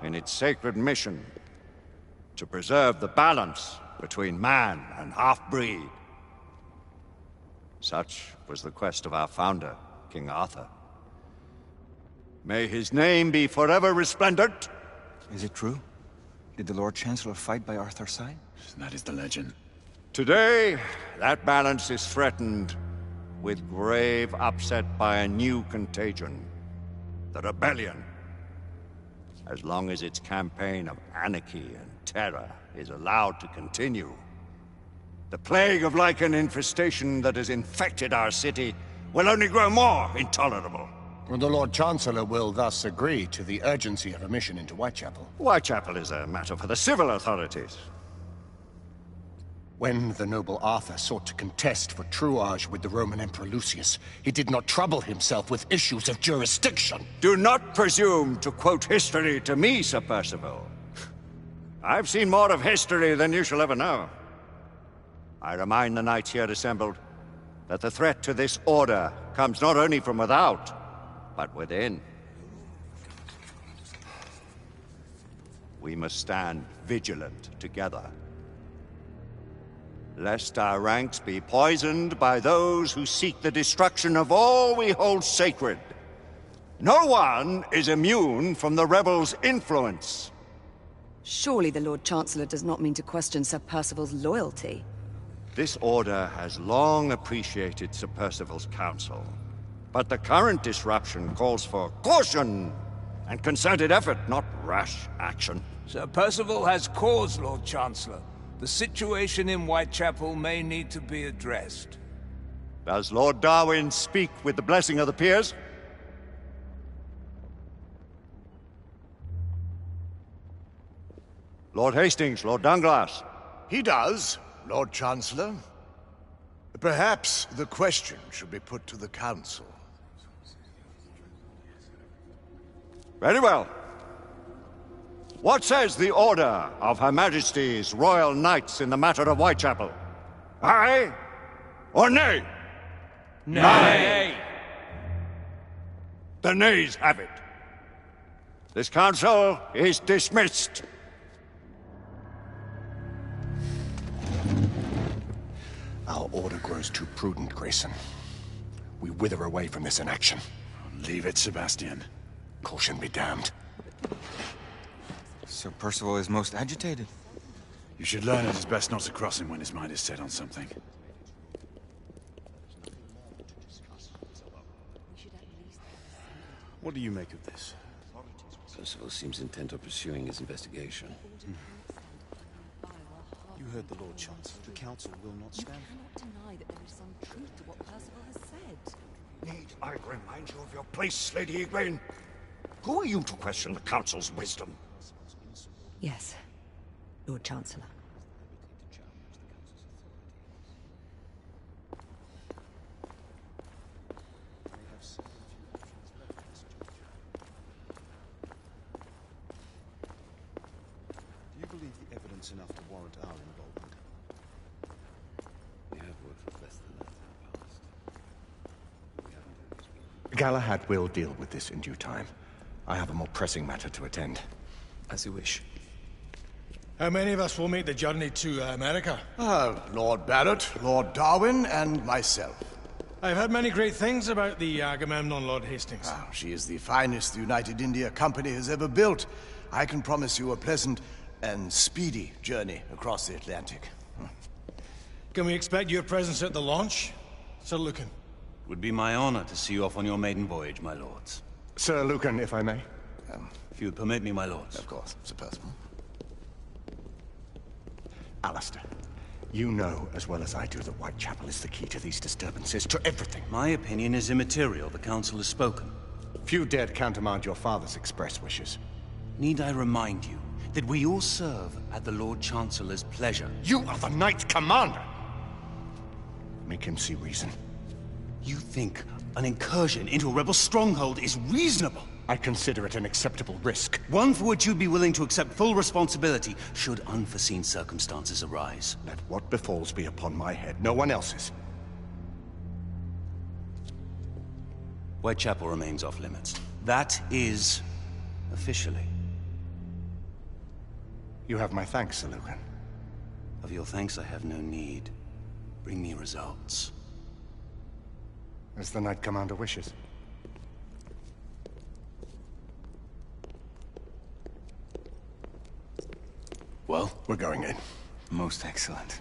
in its sacred mission to preserve the balance between man and half-breed. Such was the quest of our founder, King Arthur. May his name be forever resplendent. Is it true? Did the Lord Chancellor fight by Arthur's side? That is the legend. Today, that balance is threatened with grave upset by a new contagion. The rebellion. As long as its campaign of anarchy and terror is allowed to continue, the plague of lichen infestation that has infected our city will only grow more intolerable. Well, the Lord Chancellor will thus agree to the urgency of a mission into Whitechapel. Whitechapel is a matter for the civil authorities. When the noble Arthur sought to contest for truage with the Roman Emperor Lucius, he did not trouble himself with issues of jurisdiction. Do not presume to quote history to me, Sir Percival. I've seen more of history than you shall ever know. I remind the knights here assembled that the threat to this order comes not only from without, but within. We must stand vigilant together, lest our ranks be poisoned by those who seek the destruction of all we hold sacred. No one is immune from the rebels' influence. Surely the Lord Chancellor does not mean to question Sir Percival's loyalty. This order has long appreciated Sir Percival's counsel, but the current disruption calls for caution and concerted effort, not rash action. Sir Percival has cause, Lord Chancellor. The situation in Whitechapel may need to be addressed. Does Lord Darwin speak with the blessing of the peers? Lord Hastings, Lord Dunglass. He does, Lord Chancellor. Perhaps the question should be put to the Council. Very well. What says the Order of Her Majesty's Royal Knights in the matter of Whitechapel? Aye or nay? Nay! The nays have it. This council is dismissed. Our order grows too prudent, Grayson. We wither away from this inaction. Leave it, Sebastian. Caution be damned. Sir Percival is most agitated. You should learn it is best not to cross him when his mind is set on something. What do you make of this? Percival seems intent on pursuing his investigation. You heard the Lord Chancellor. The Council will not stand. You cannot deny that there is some truth to what Percival has said. Need I remind you of your place, Lady Egwene? Who are you to question the Council's wisdom? Yes, Lord Chancellor. Do you believe the evidence enough to warrant our involvement? We have worked with less than that in the past. We haven't always been. Galahad will deal with this in due time. I have a more pressing matter to attend. As you wish. How many of us will make the journey to America? Lord Barrett, Lord Darwin, and myself. I've heard many great things about the Agamemnon, Lord Hastings. She is the finest the United India Company has ever built. I can promise you a pleasant and speedy journey across the Atlantic. Can we expect your presence at the launch, Sir Lucan? It would be my honor to see you off on your maiden voyage, my lords. Sir Lucan, if I may. If you would permit me, my lords. Of course, Sir Percival. Alistair, you know as well as I do that Whitechapel is the key to these disturbances, to everything. My opinion is immaterial. The Council has spoken. Few dared countermand your father's express wishes. Need I remind you that we all serve at the Lord Chancellor's pleasure? You are the Knight Commander! Make him see reason. You think an incursion into a rebel stronghold is reasonable? I consider it an acceptable risk. One for which you'd be willing to accept full responsibility should unforeseen circumstances arise. Let what befalls be upon my head, no one else's. Whitechapel remains off limits. That is officially. You have my thanks, Sir Lucan. Of your thanks I have no need. Bring me results. As the Knight Commander wishes. Well? We're going in. Most excellent.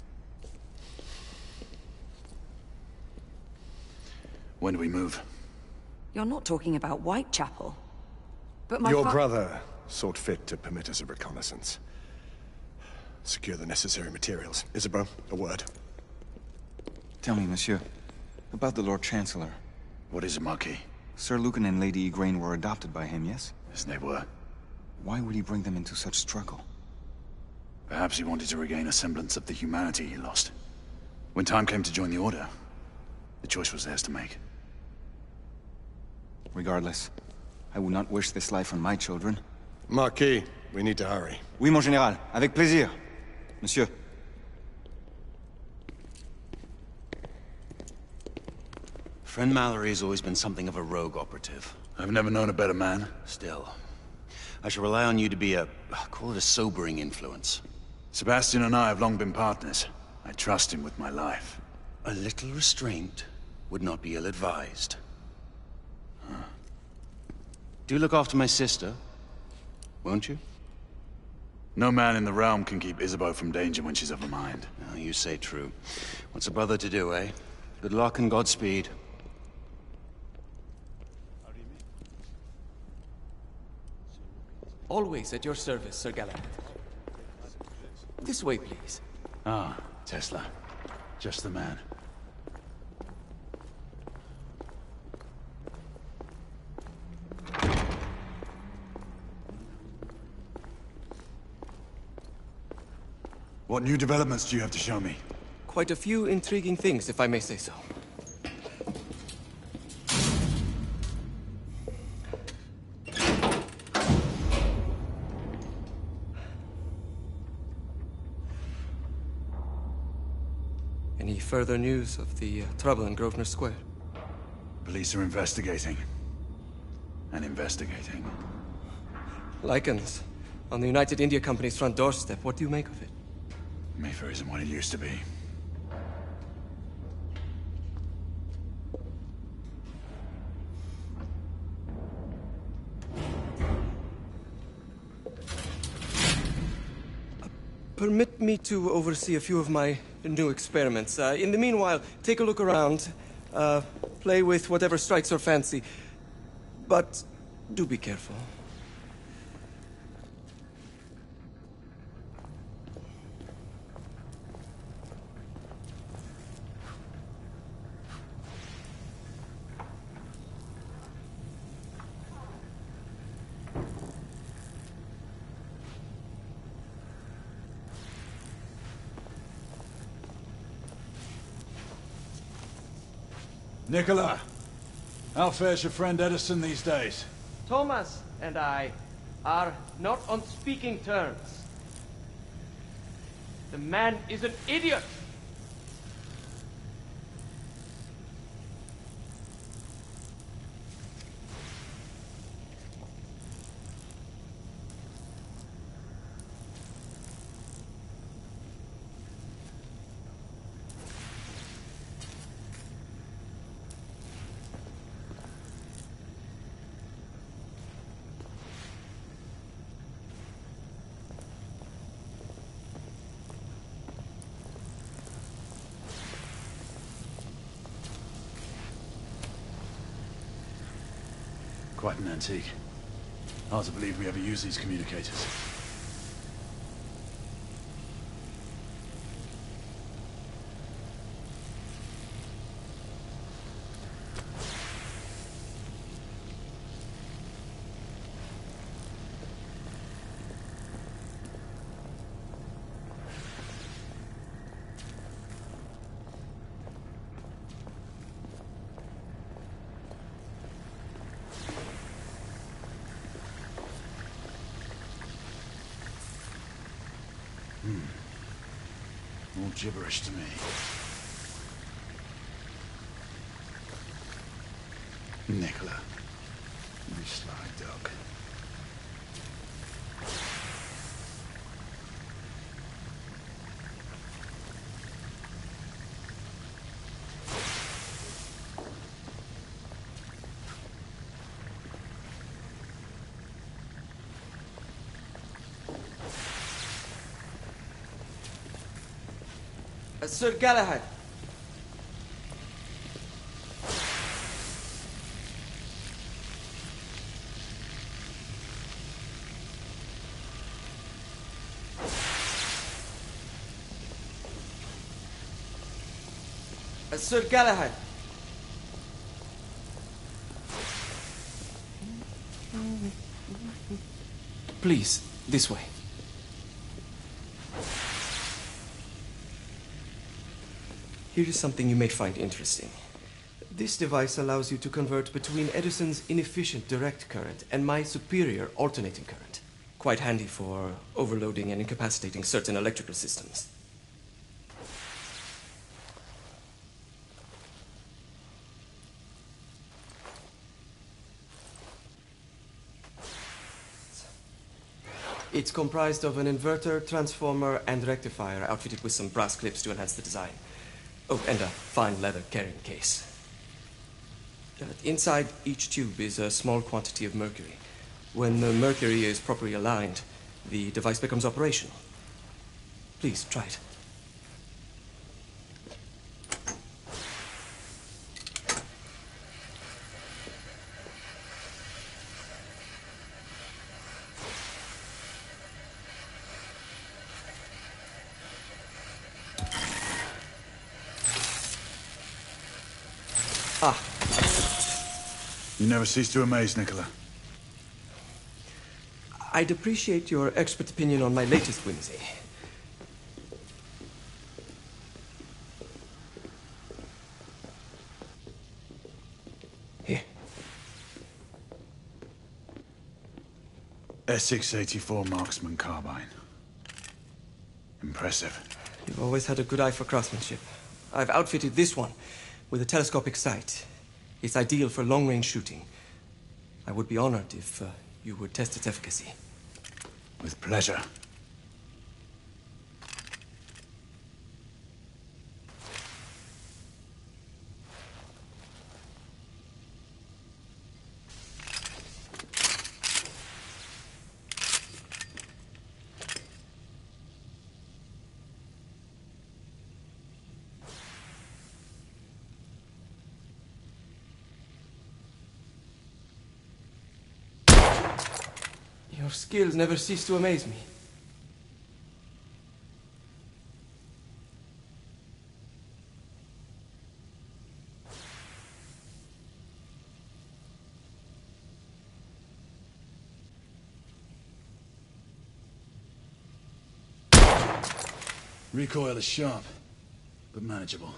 When do we move? You're not talking about Whitechapel. But my Your brother sought fit to permit us a reconnaissance. Secure the necessary materials. Isabeau, a word. Tell me, monsieur, about the Lord Chancellor. What is it, Marquis? Sir Lucan and Lady Igraine were adopted by him, yes? Yes, they were. Why would he bring them into such struggle? Perhaps he wanted to regain a semblance of the humanity he lost. When time came to join the Order, the choice was theirs to make. Regardless, I would not wish this life on my children. Marquis, we need to hurry. Oui, mon général. Avec plaisir. Monsieur. Friend Mallory has always been something of a rogue operative. I've never known a better man. Still, I shall rely on you to be call it a sobering influence. Sebastian and I have long been partners. I trust him with my life. A little restraint would not be ill-advised. Do look after my sister, won't you? No man in the realm can keep Isabeau from danger when she's of a mind. Oh, you say true. What's a brother to do, eh? Good luck and Godspeed. Always at your service, Sir Galahad. This way, please. Ah, Tesla. Just the man. What new developments do you have to show me? Quite a few intriguing things, if I may say so. Any further news of the trouble in Grosvenor Square? Police are investigating. And investigating. Lycans, on the United India Company's front doorstep. What do you make of it? Mayfair isn't what it used to be. Permit me to oversee a few of my new experiments. In the meanwhile, take a look around. Play with whatever strikes your fancy. But do be careful. Nicola, how fares your friend Edison these days? Thomas and I are not on speaking terms. The man is an idiot! Quite an antique. Hard to believe we ever use these communicators. All gibberish to me. Nicola, you sly dog. Sir Galahad. Sir Galahad. Please, this way. Here is something you may find interesting. This device allows you to convert between Edison's inefficient direct current and my superior alternating current. Quite handy for overloading and incapacitating certain electrical systems. It's comprised of an inverter, transformer, and rectifier outfitted with some brass clips to enhance the design. Oh, and a fine leather carrying case. Inside each tube is a small quantity of mercury. When the mercury is properly aligned, the device becomes operational. Please, try it. Ah. You never cease to amaze, Nicola. I'd appreciate your expert opinion on my latest whimsy. Here. S684 Marksman Carbine. Impressive. You've always had a good eye for craftsmanship. I've outfitted this one with a telescopic sight. It's ideal for long-range shooting. I would be honored if you would test its efficacy. With pleasure. Your skills never cease to amaze me. Recoil is sharp, but manageable.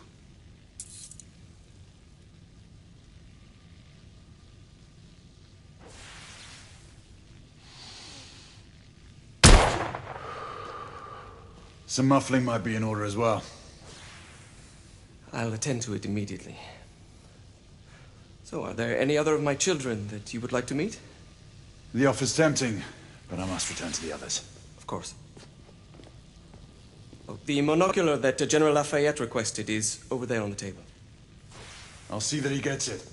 Some muffling might be in order as well. I'll attend to it immediately. So, are there any other of my children that you would like to meet? The offer's tempting, but I must return to the others. Of course. Oh, the monocular that General Lafayette requested is over there on the table. I'll see that he gets it.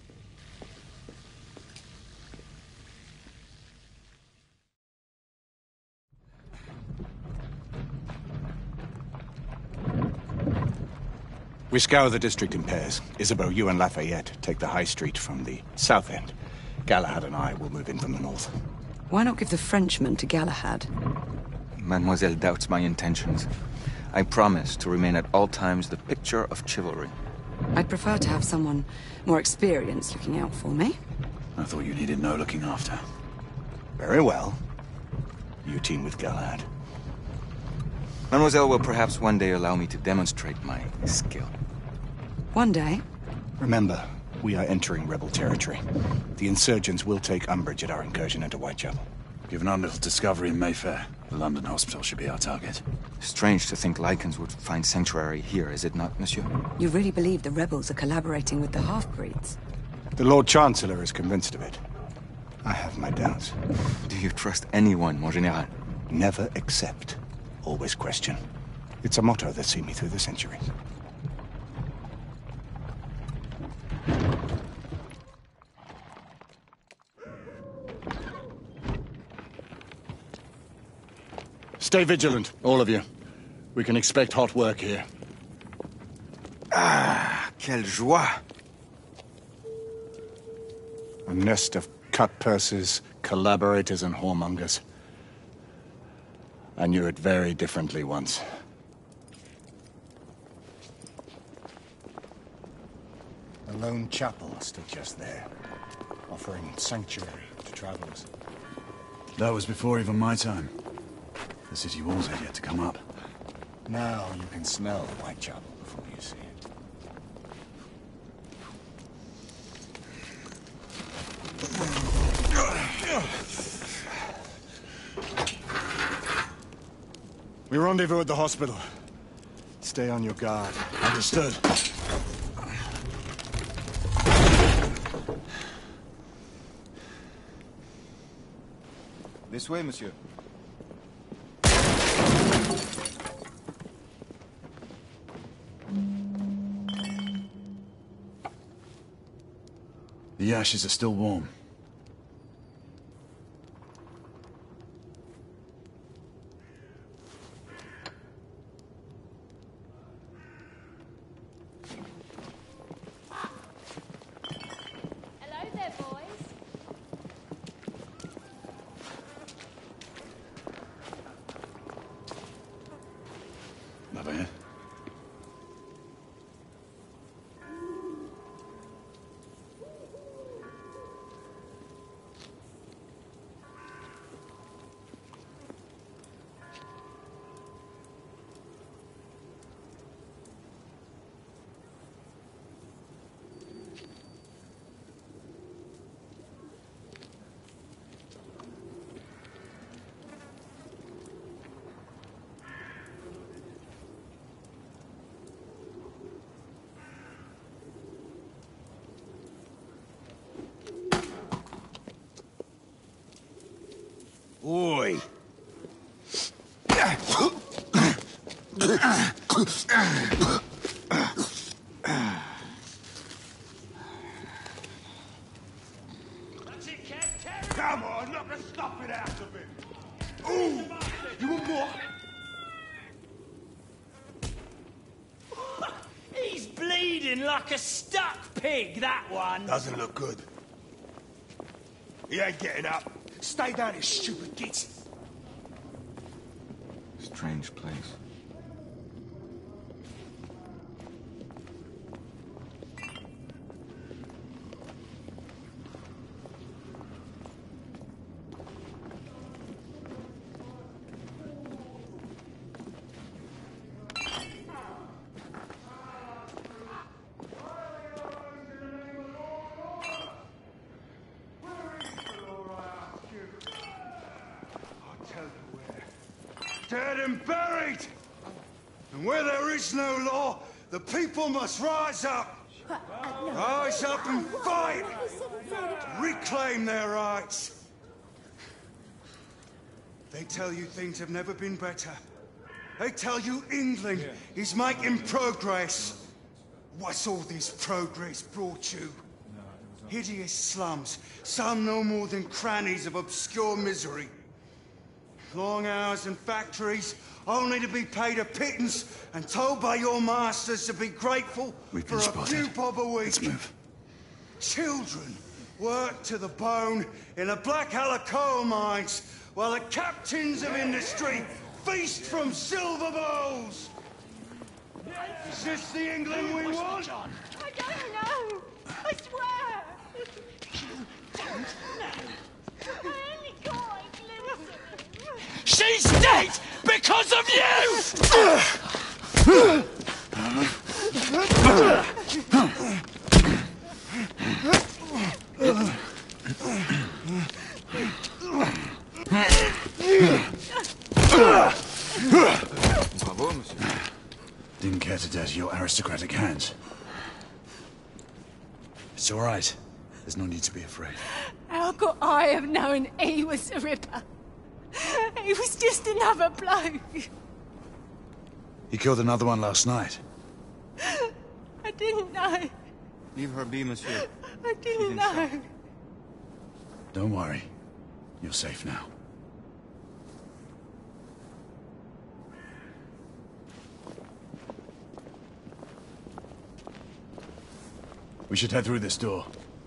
We scour the district in pairs. Isabeau, you and Lafayette take the high street from the south end. Galahad and I will move in from the north. Why not give the Frenchman to Galahad? Mademoiselle doubts my intentions. I promise to remain at all times the picture of chivalry. I'd prefer to have someone more experienced looking out for me. I thought you needed no looking after. Very well. You team with Galahad. Mademoiselle will perhaps one day allow me to demonstrate my skill. One day? Remember, we are entering rebel territory. The insurgents will take umbrage at our incursion into Whitechapel. Given our little discovery in Mayfair, the London hospital should be our target. Strange to think Lycans would find sanctuary here, is it not, monsieur? You really believe the rebels are collaborating with the half-breeds? The Lord Chancellor is convinced of it. I have my doubts. Do you trust anyone, mon général? Never accept. Always question. It's a motto that's seen me through the centuries. Stay vigilant, all of you. We can expect hot work here. Ah, quelle joie! A nest of cut-purses, collaborators, and whoremongers. I knew it very differently once. A lone chapel stood just there, offering sanctuary to travelers. That was before even my time. The city walls had yet to come up. Now you can smell Whitechapel before you see it. We rendezvous at the hospital. Stay on your guard. Understood. This way, monsieur. The ashes are still warm. Hello there, boys. Over here. Oi! Come on, knock the stuffing out of him! Ooh! You want more? He's bleeding like a stuck pig, that one. Doesn't look good. He ain't getting up. Stay down, you stupid git. Strange place. Dead and buried! And where there is no law, the people must rise up! Rise up and fight! Reclaim their rights! They tell you things have never been better. They tell you England is making progress. What's all this progress brought you? Hideous slums, some no more than crannies of obscure misery. Long hours in factories, only to be paid a pittance and told by your masters to be grateful for a few bob a week. Let's move. Children work to the bone in the Blackhallow coal mines, while the captains of industry feast from silver bowls. Is this the England we want? I don't know. I swear. I only got a glimpse of him. She's dead because of you! Bravo, monsieur. Didn't care to dirty your aristocratic hands. It's all right. There's no need to be afraid. How could I have known he was the Ripper? He was just another bloke. He killed another one last night. I didn't know. Leave her be, monsieur. I didn't know. Don't worry. You're safe now. We should head through this door.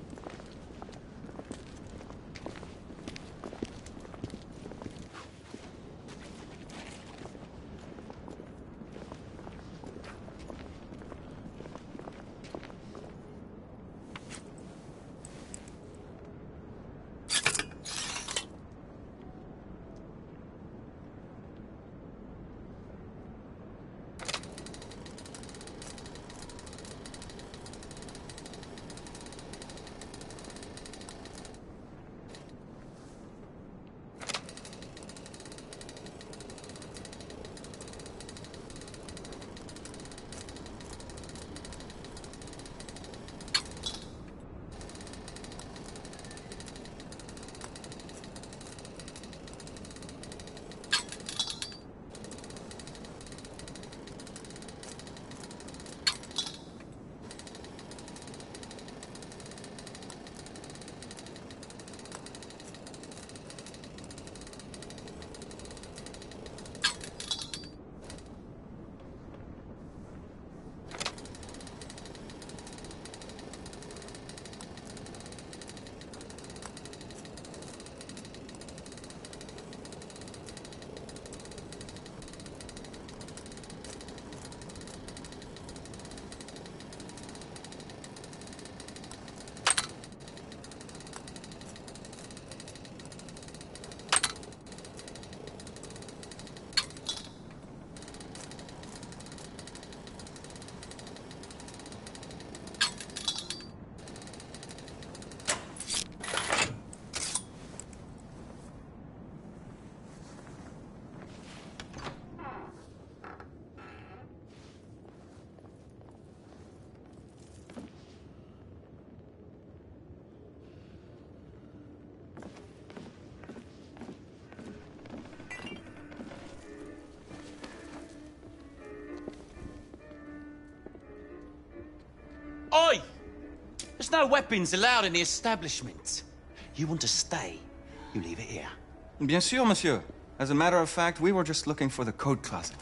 Oi! There's no weapons allowed in the establishment. You want to stay, you leave it here. Bien sûr, monsieur. As a matter of fact, we were just looking for the code closet.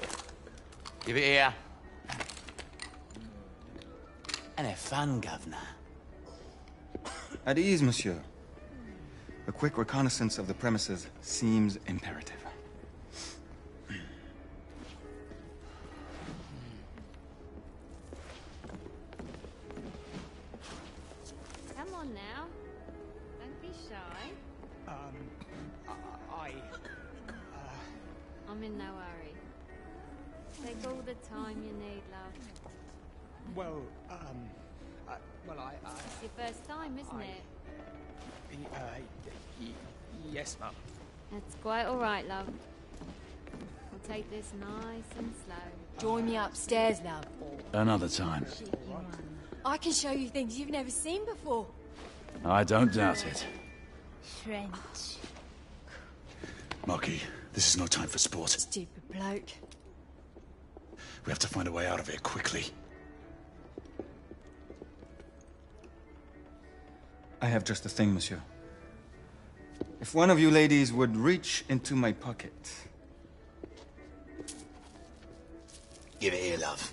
Give it here. And have fun, governor. At ease, monsieur. A quick reconnaissance of the premises seems imperative. Come on now. Don't be shy. I'm in no hurry. Take all the time you need, love. Well, It's your first time, isn't it? Yes, Mum. That's quite all right, love. We'll take this nice and slow. Join me upstairs, love. Another time. I can show you things you've never seen before. I don't doubt it. French. Marquis, this is no time for sport. Stupid bloke. We have to find a way out of here quickly. I have just the thing, monsieur. If one of you ladies would reach into my pocket. Give it here, love.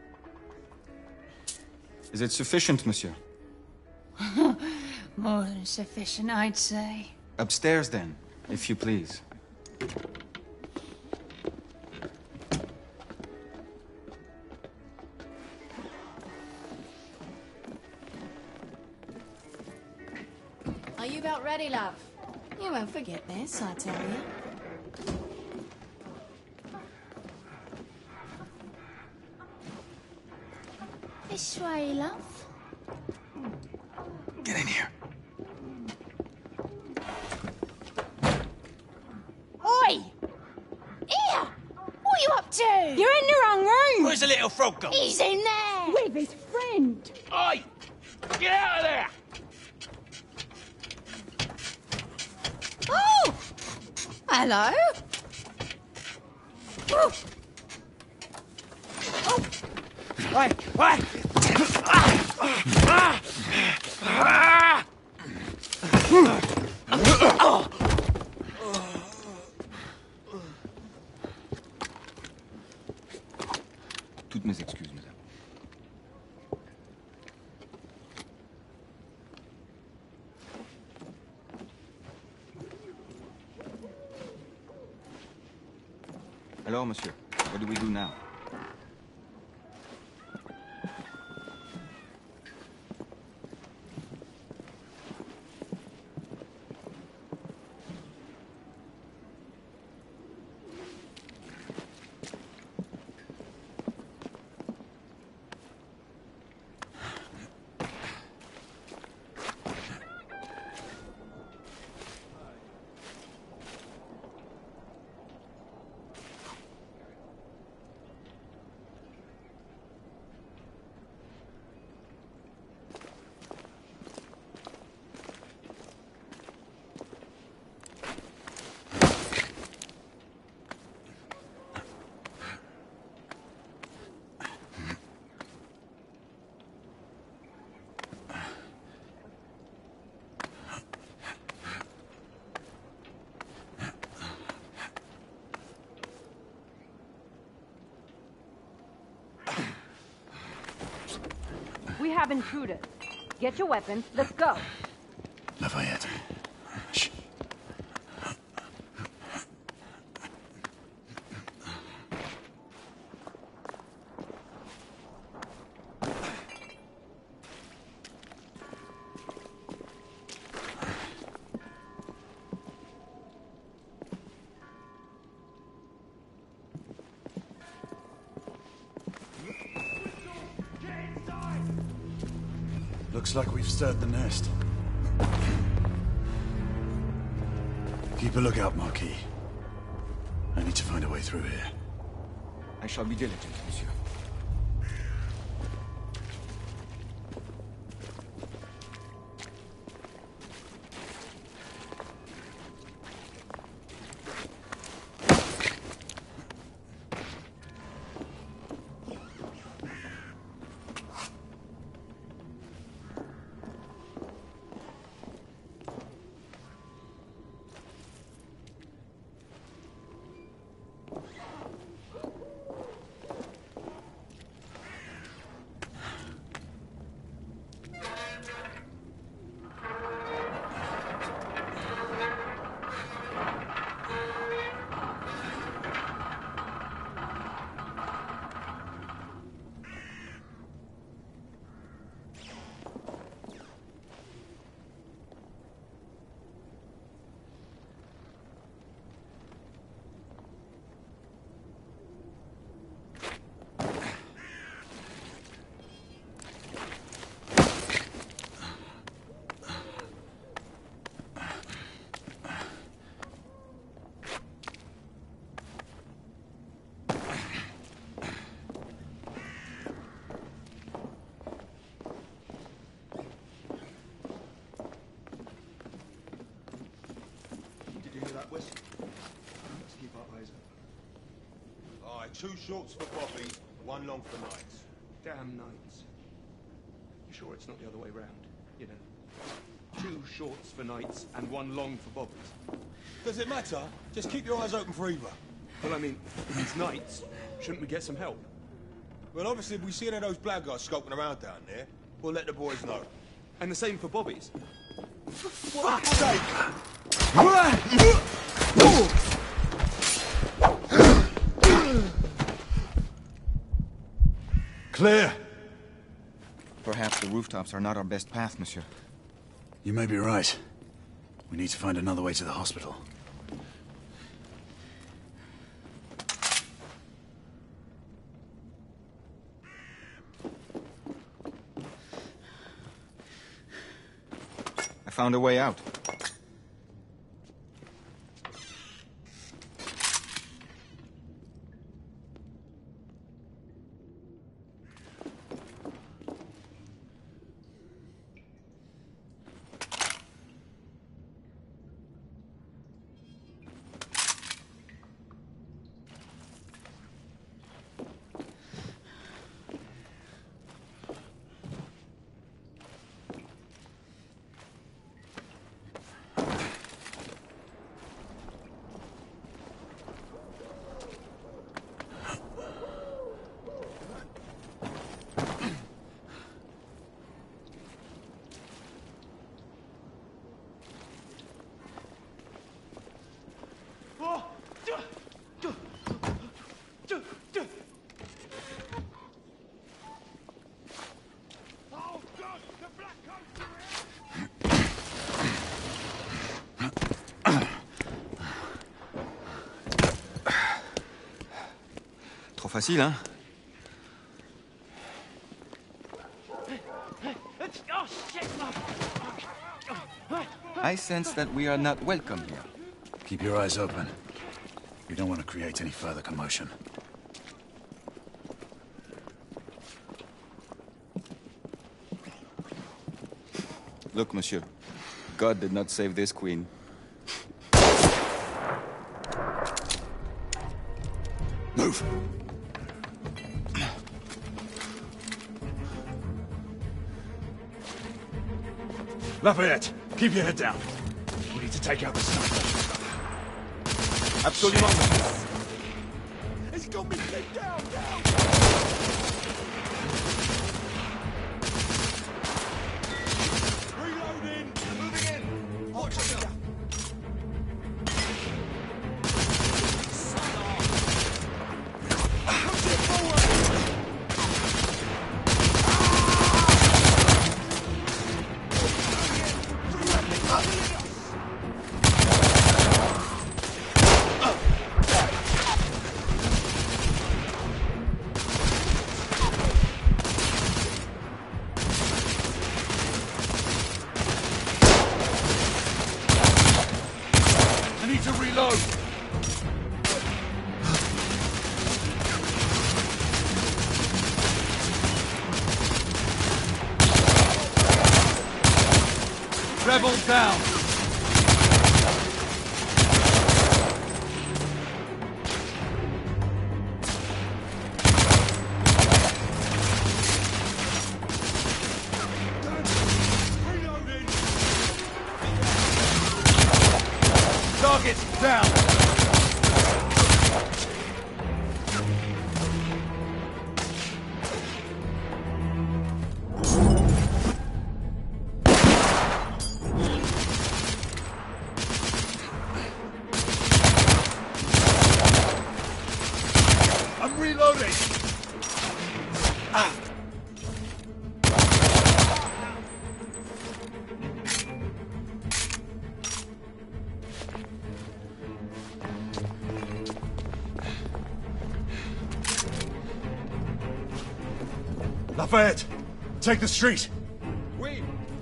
Is it sufficient, monsieur? More than sufficient, I'd say. Upstairs, then, if you please. Are you about ready, love? You won't forget this, I tell you. This way, love. Get in here. Oi! Here! What are you up to? You're in the wrong room! Where's the little frog gone? He's in there! With his friend! Oi! Get out of there! Oh! Hello? Oh! Toutes mes excuses, madame. Hello, monsieur. What do we do now? We have intruders. Get your weapons. Let's go. Lafayette. Shh. Looks like we've stirred the nest. Keep a lookout, Marquis. I need to find a way through here. I shall be diligent, monsieur. That whistle. Let's keep our eyes open. All right, 2 shorts for Bobby, 1 long for Knights. Damn Knights. You sure it's not the other way round? You know, 2 shorts for Knights and 1 long for Bobbies. Does it matter? Just keep your eyes open for either. Well, I mean, these Knights, shouldn't we get some help? Well, obviously, if we see any of those blackguards scoping around down there, we'll let the boys know. And the same for Bobbies. For fuck's sake! Clear! Perhaps the rooftops are not our best path, monsieur. You may be right. We need to find another way to the hospital. I found a way out. facile, hein? I sense that we are not welcome here. Keep your eyes open. You don't want to create any further commotion. Look, monsieur. God did not save this queen. Move! Lafayette, keep your head down. We need to take out the sniper. Absolument. He's got me pinned down, Reloading! Moving in! Watch out! Rebel down! Target down! I'm reloading! Lafayette, take the street. Oui.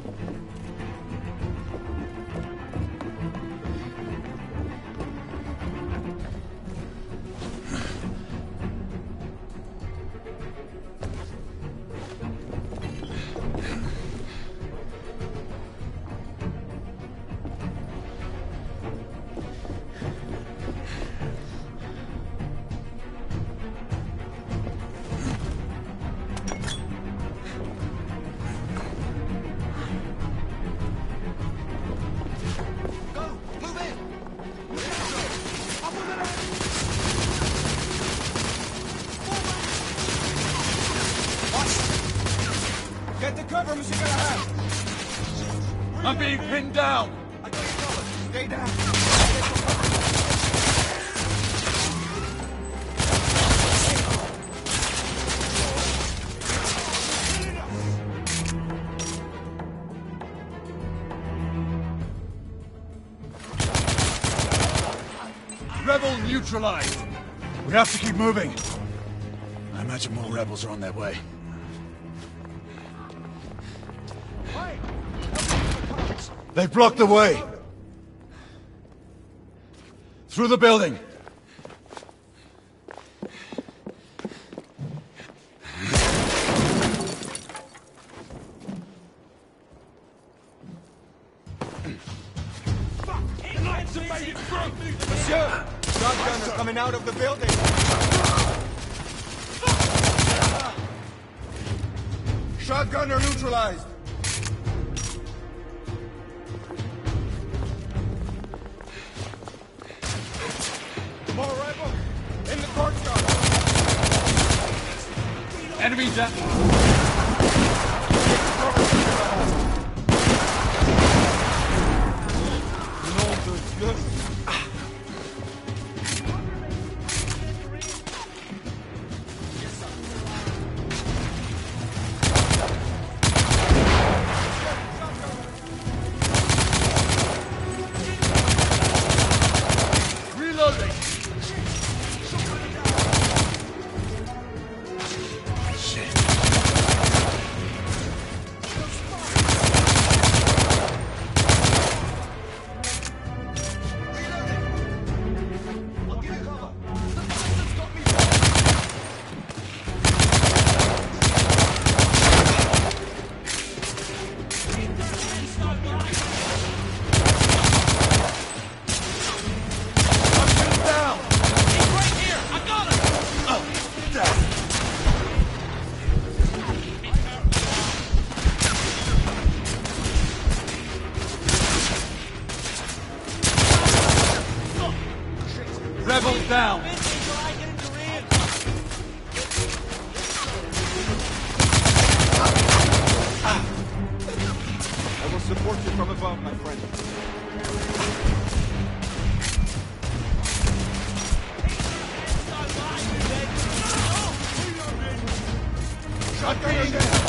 Get the cover, Monsieur Galahad! I'm being pinned down! I got you covered. Stay down. Rebel neutralized! We have to keep moving. I imagine more rebels are on their way. They've blocked the way! Through the building! Monsieur! Shotguns are coming out of the building! Shotgunner neutralized! More rifles! In the courtyard! Enemy down! Rebels down! I will support you from above, my friend. Shotgun again!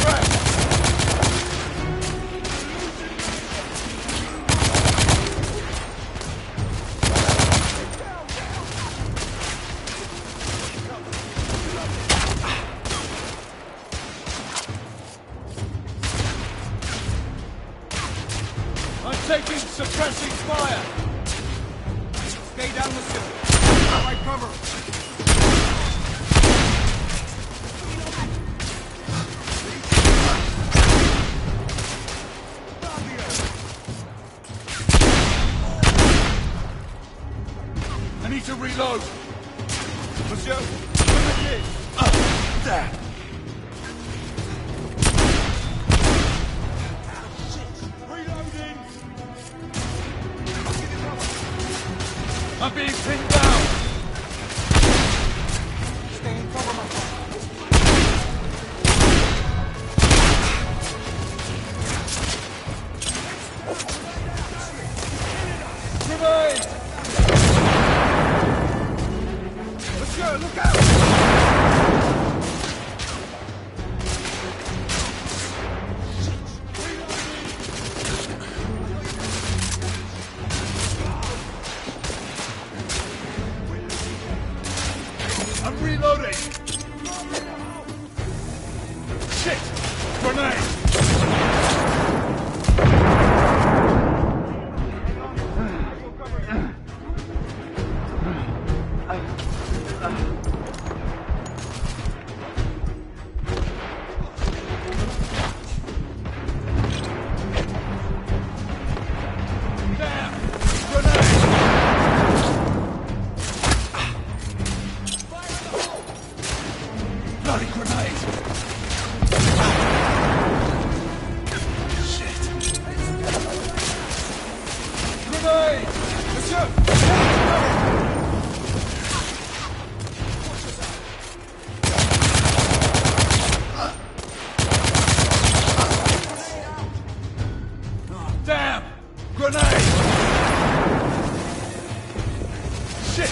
Taking suppressing fire! Stay down the ship. Got my cover. I need to reload. Monsieur, there. I'm being pinned down! Stay in cover, my friend. Grenade! Monsieur, look out! I'm reloading! Shit! Grenade! Bloody grenade! Shit! Grenade! Monsieur! Damn! Grenade! Shit!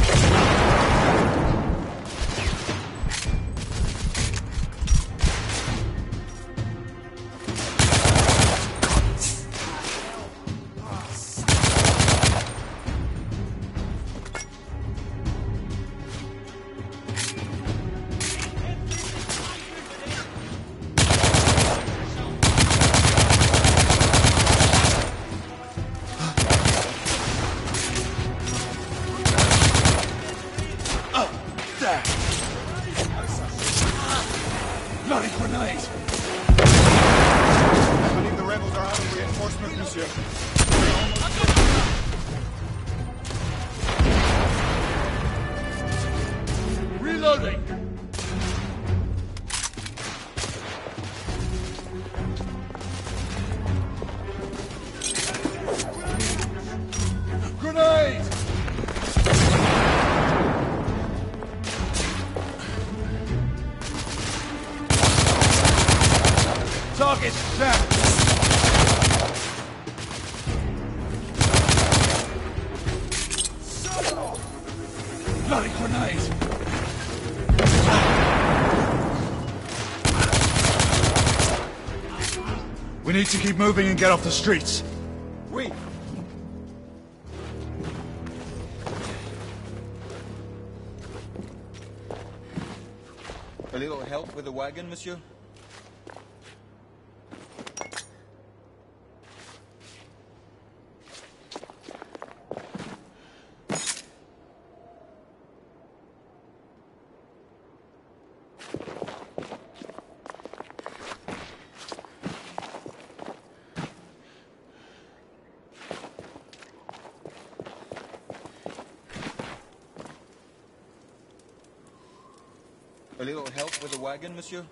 There! Bloody grenade! I believe the rebels are out of reinforcement, monsieur. Reloading! Grenade! Target down! Bloody grenade! We need to keep moving and get off the streets. Oui. A little help with the wagon, monsieur? A little help with the wagon, monsieur?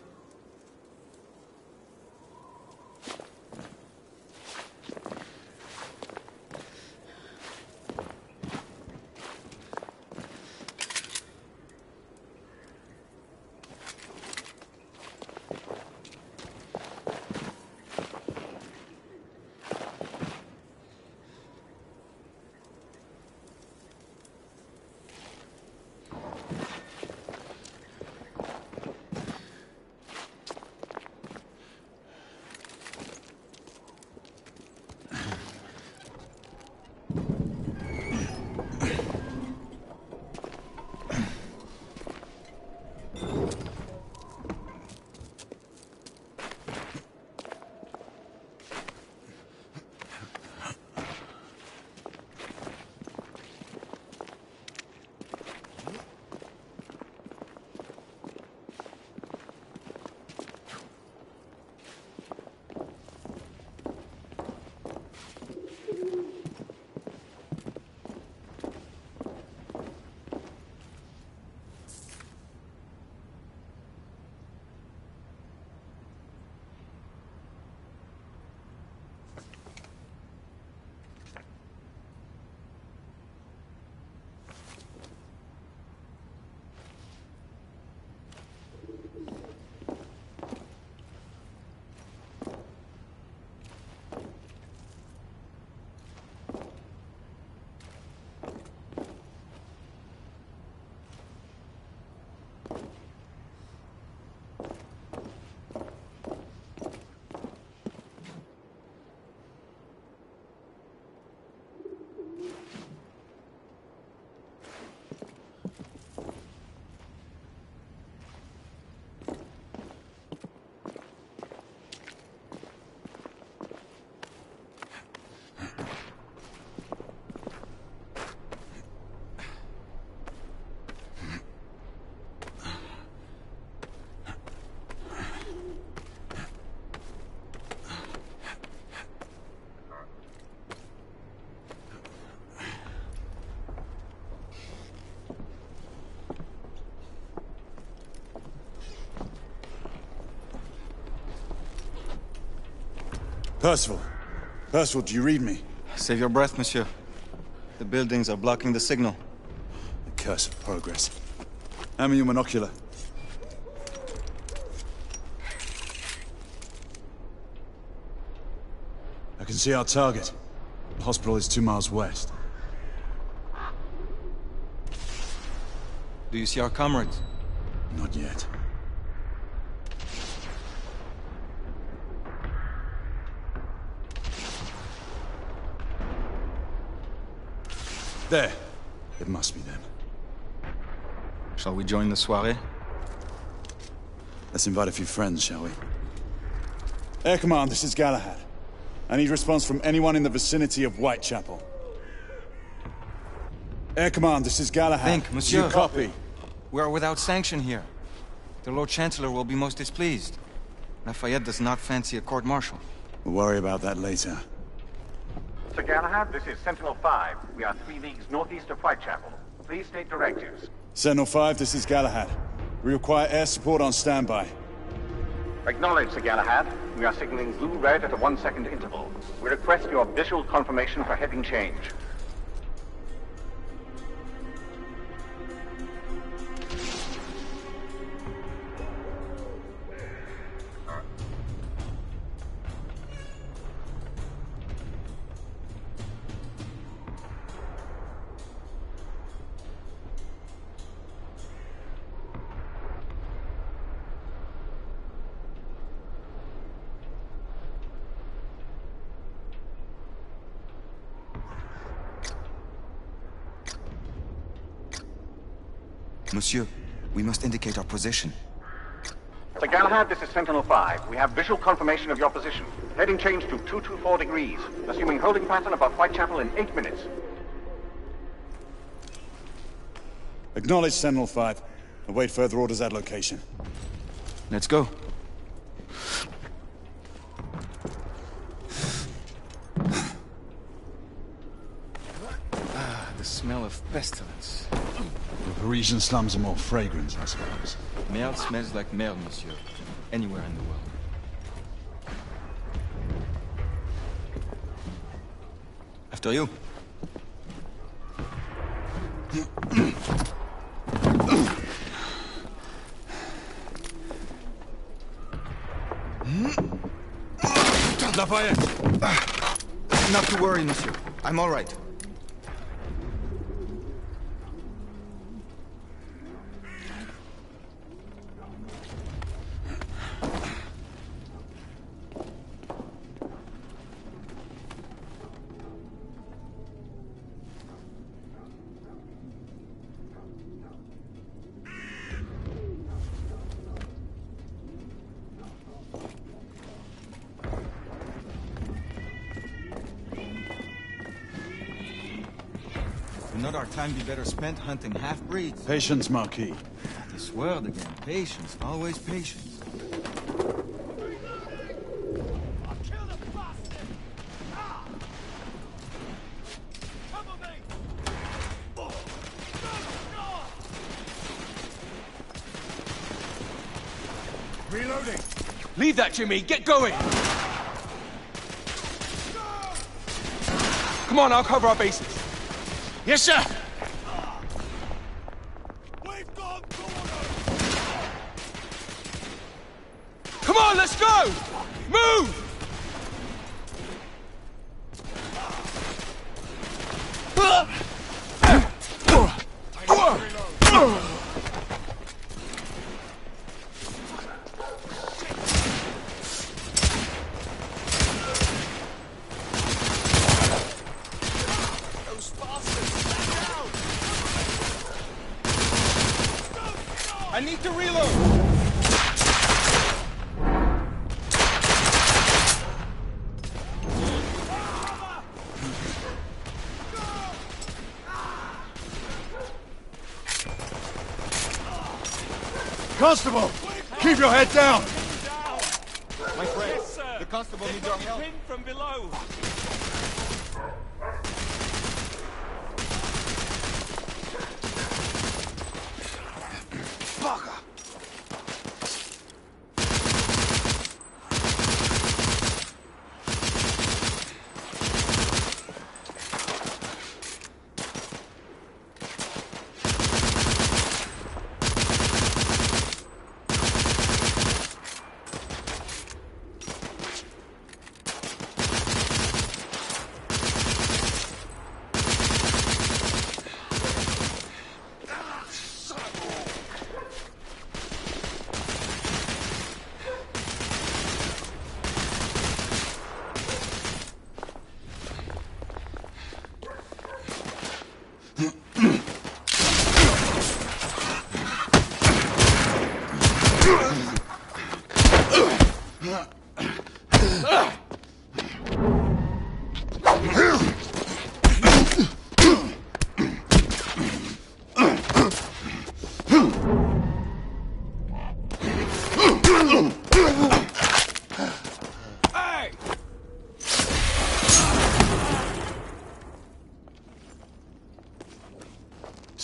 Percival. Percival, do you read me? Save your breath, monsieur. The buildings are blocking the signal. The curse of progress. Hand me your monocular. I can see our target. The hospital is 2 miles west. Do you see our comrades? Not yet. There. It must be them. Shall we join the soirée? Let's invite a few friends, shall we? Air Command, this is Galahad. I need response from anyone in the vicinity of Whitechapel. Air Command, this is Galahad. Think, monsieur. You copy? We are without sanction here. The Lord Chancellor will be most displeased. Lafayette does not fancy a court-martial. We'll worry about that later. Sir Galahad, this is Sentinel-5. We are 3 leagues northeast of Whitechapel. Please state directives. Sentinel-5, this is Galahad. We require air support on standby. Acknowledged, Sir Galahad. We are signaling blue-red at a 1-second interval. We request your visual confirmation for heading change. Monsieur, we must indicate our position. Sir Galahad, this is Sentinel-5. We have visual confirmation of your position. Heading change to 224 degrees. Assuming holding pattern above Whitechapel in 8 minutes. Acknowledged, Sentinel-5. Await further orders at location. Let's go. The smell of pestilence. The Parisian slums are more fragrant, I suppose. Merde smells like merde, monsieur. Anywhere in the world. After you. Lafayette! Not to worry, monsieur. I'm all right. Would not our time be better spent hunting half-breeds? Patience, Marquis. This word again. Patience. Always patience. Reloading! Leave that, Jimmy! Get going! Come on, I'll cover our bases. Yes, sir! Come on, let's go! Move! I need to reload! Constable! Keep your head down! My friend, the constable needs our help. Pinned from below.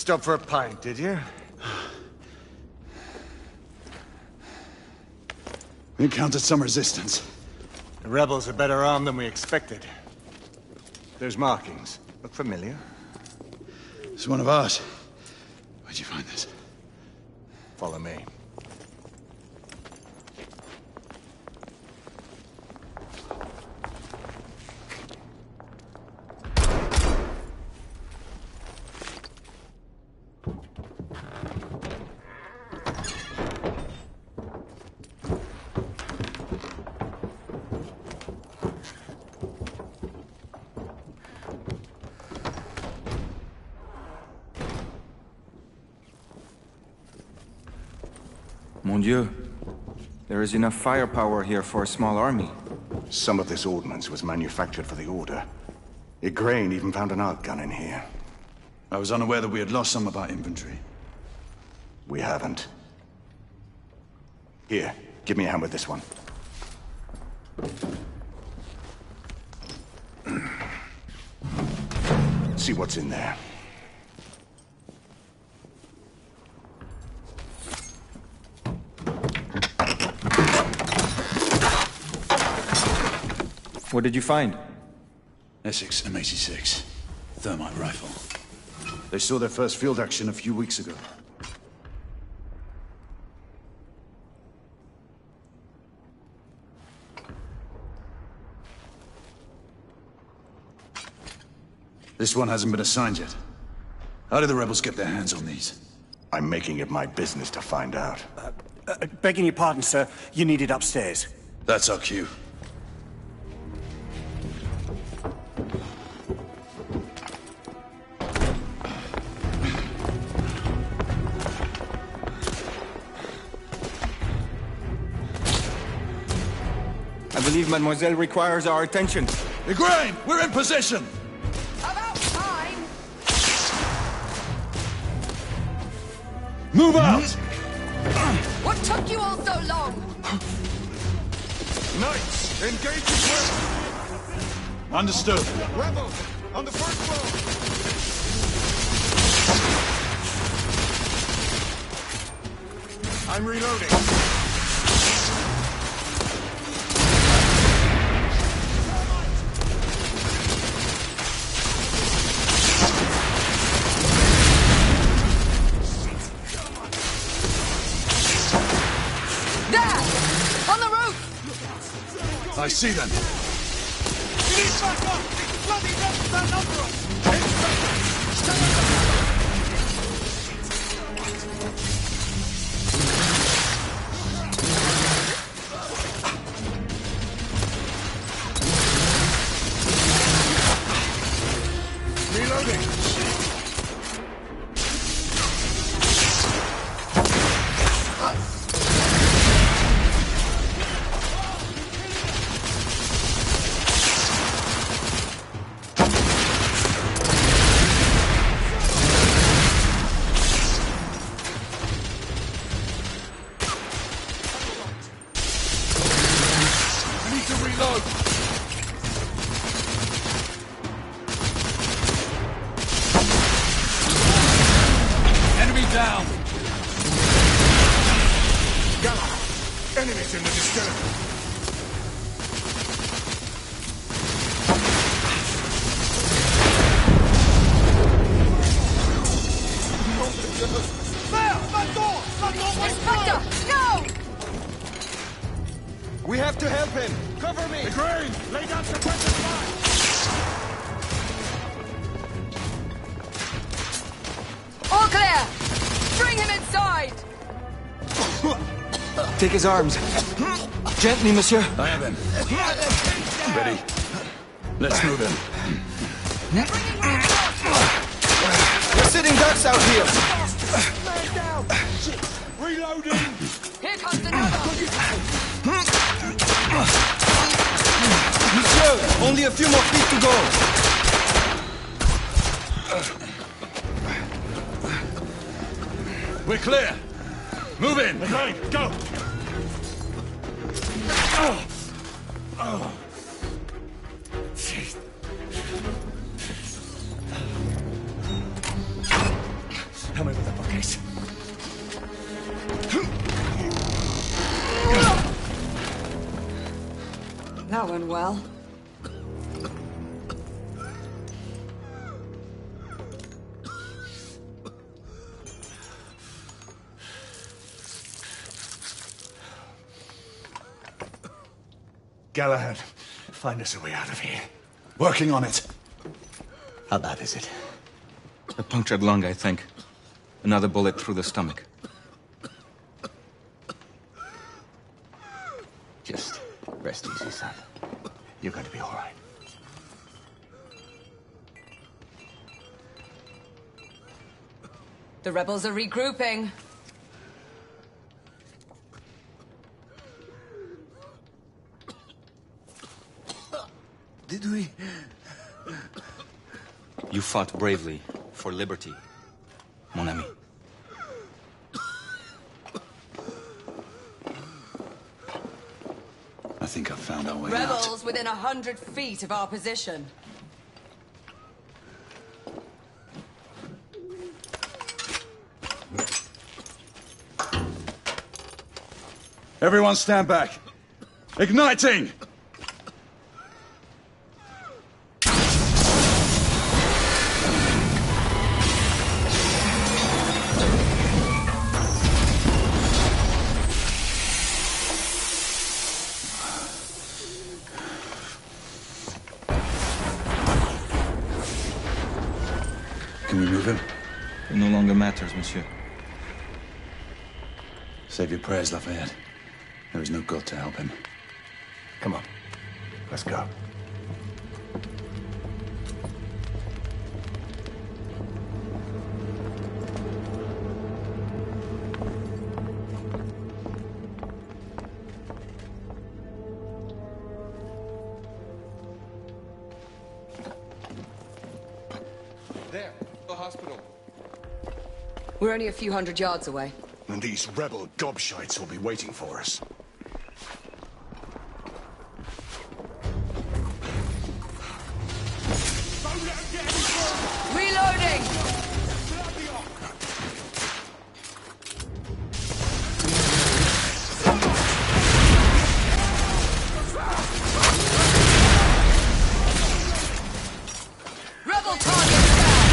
stop for a pint, did you? We encountered some resistance. The rebels are better armed than we expected. There's markings. Look familiar? It's one of ours. Where'd you find this? Follow me. Mon Dieu. There is enough firepower here for a small army. Some of this ordnance was manufactured for the Order. Igraine even found an arc gun in here. I was unaware that we had lost some of our infantry. We haven't. Here, give me a hand with this one. See what's in there. What did you find? Essex M86. Thermite rifle. They saw their first field action a few weeks ago. This one hasn't been assigned yet. How did the rebels get their hands on these? I'm making it my business to find out. Begging your pardon, sir. You need it upstairs. That's our cue. I believe Mademoiselle requires our attention. Igraine, we're in position! About time! Move out! What took you all so long? Knights, engage as well! Understood. Rebels, on the first floor! I'm reloading. I see them. You need backup! Bloody rebels outnumber us! Reloading! Enemies in the distillery. Inspector, no! We have to help him. Cover me. Igraine, lay down suppressive fire. All clear. Bring him inside. Take his arms. Gently, monsieur. I have him. Ready. Let's move him. We're sitting ducks out here. Man down. Reloading. Here comes another. Monsieur, only a few more feet to go. We're clear. Move in. Igraine, go. That went well. Galahad, find us a way out of here. Working on it. How bad is it? A punctured lung, I think. Another bullet through the stomach. Just rest easy, son. You're going to be all right. The rebels are regrouping. Did we? You fought bravely for liberty, mon ami. I think I've found our way Rebels within 100 feet of our position. Everyone stand back. Igniting! Can we move him? It no longer matters, monsieur. Save your prayers, Lafayette. There is no God to help him. Come on. Let's go. There, the hospital. We're only a few hundred yards away. And these rebel gobshites will be waiting for us. Reloading! Rebel target down!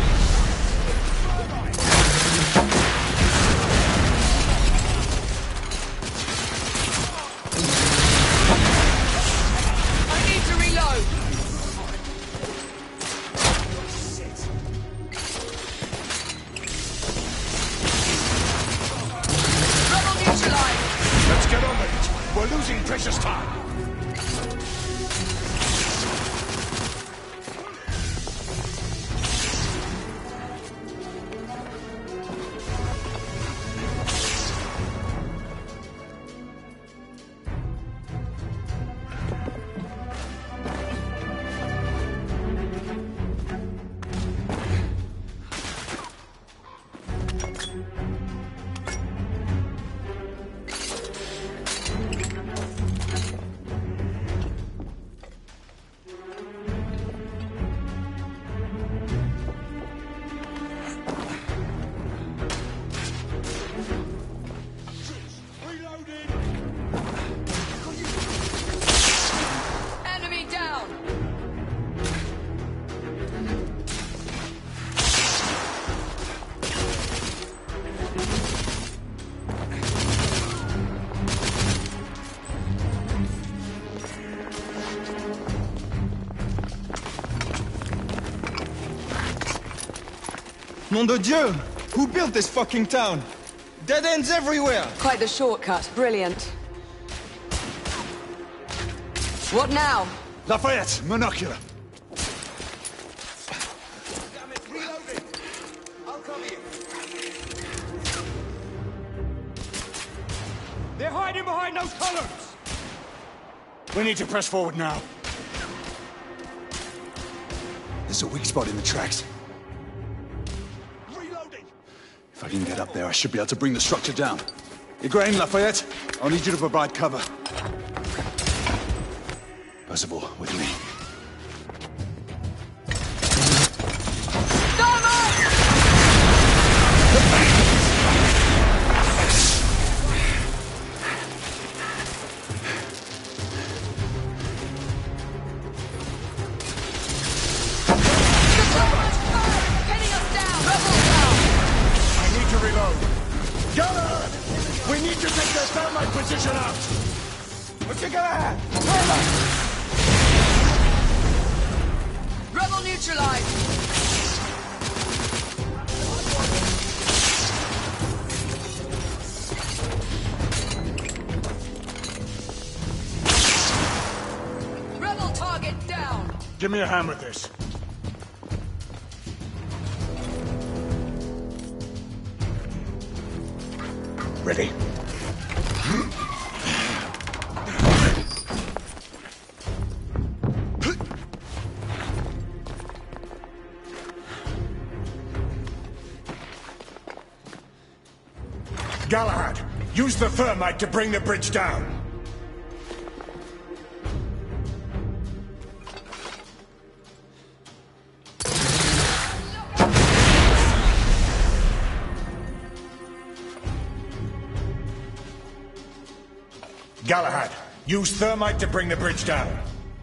I need to reload! Rebel neutralized! Let's get on with it. We're losing precious time. Enemy down! Nom de Dieu! Who built this fucking town? Dead ends everywhere! Quite the shortcut. Brilliant. What now? Lafayette, monocular. They're hiding behind those columns! We need to press forward now. There's a weak spot in the tracks. If I can get up there, I should be able to bring the structure down. Igraine, Lafayette, I'll need you to provide cover. Percival, with me. reload. Galahad! We need to take their thermite position out! What's it Galahad? Rebel neutralized! Rebel target down! Give me a hand with this. Ready. Galahad, use the thermite to bring the bridge down. Galahad, use thermite to bring the bridge down.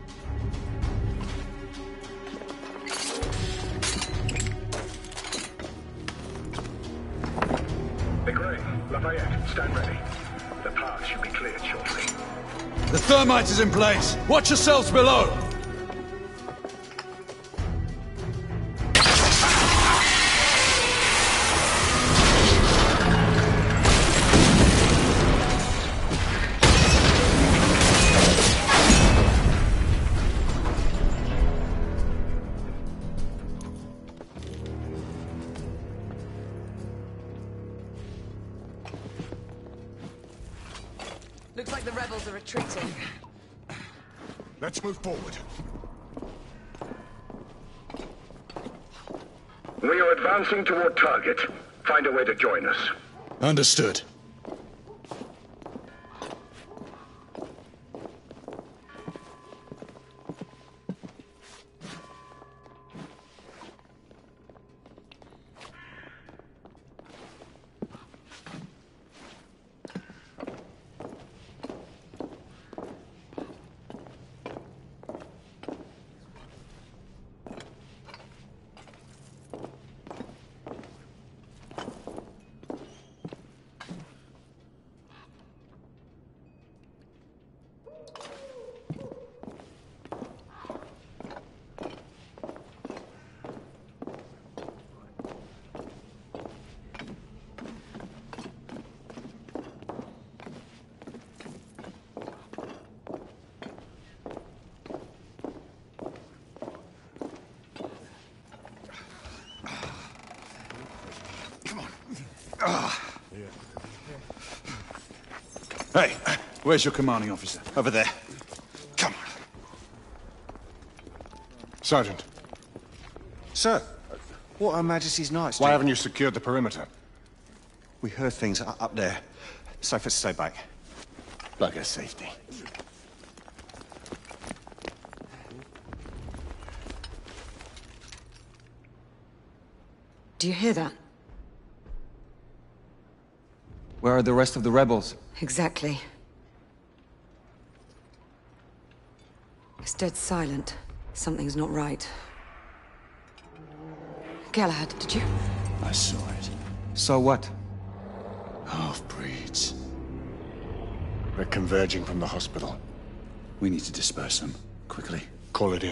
McRae, Lafayette, stand ready. The path should be cleared shortly. The thermite is in place. Watch yourselves below. Looks like the rebels are retreating. Let's move forward. We are advancing toward target. Find a way to join us. Understood. Hey, where's your commanding officer? Over there. Come on. Sergeant. Sir, what Her Majesty's Knights Why haven't you secured the perimeter? We heard things up there. Safer to stay back. Bugger safety. Do you hear that? Where are the rest of the rebels? Exactly. It's dead silent. Something's not right. Galahad, did you? I saw it. So what? Half-breeds. They're converging from the hospital. We need to disperse them. Quickly. Call it in.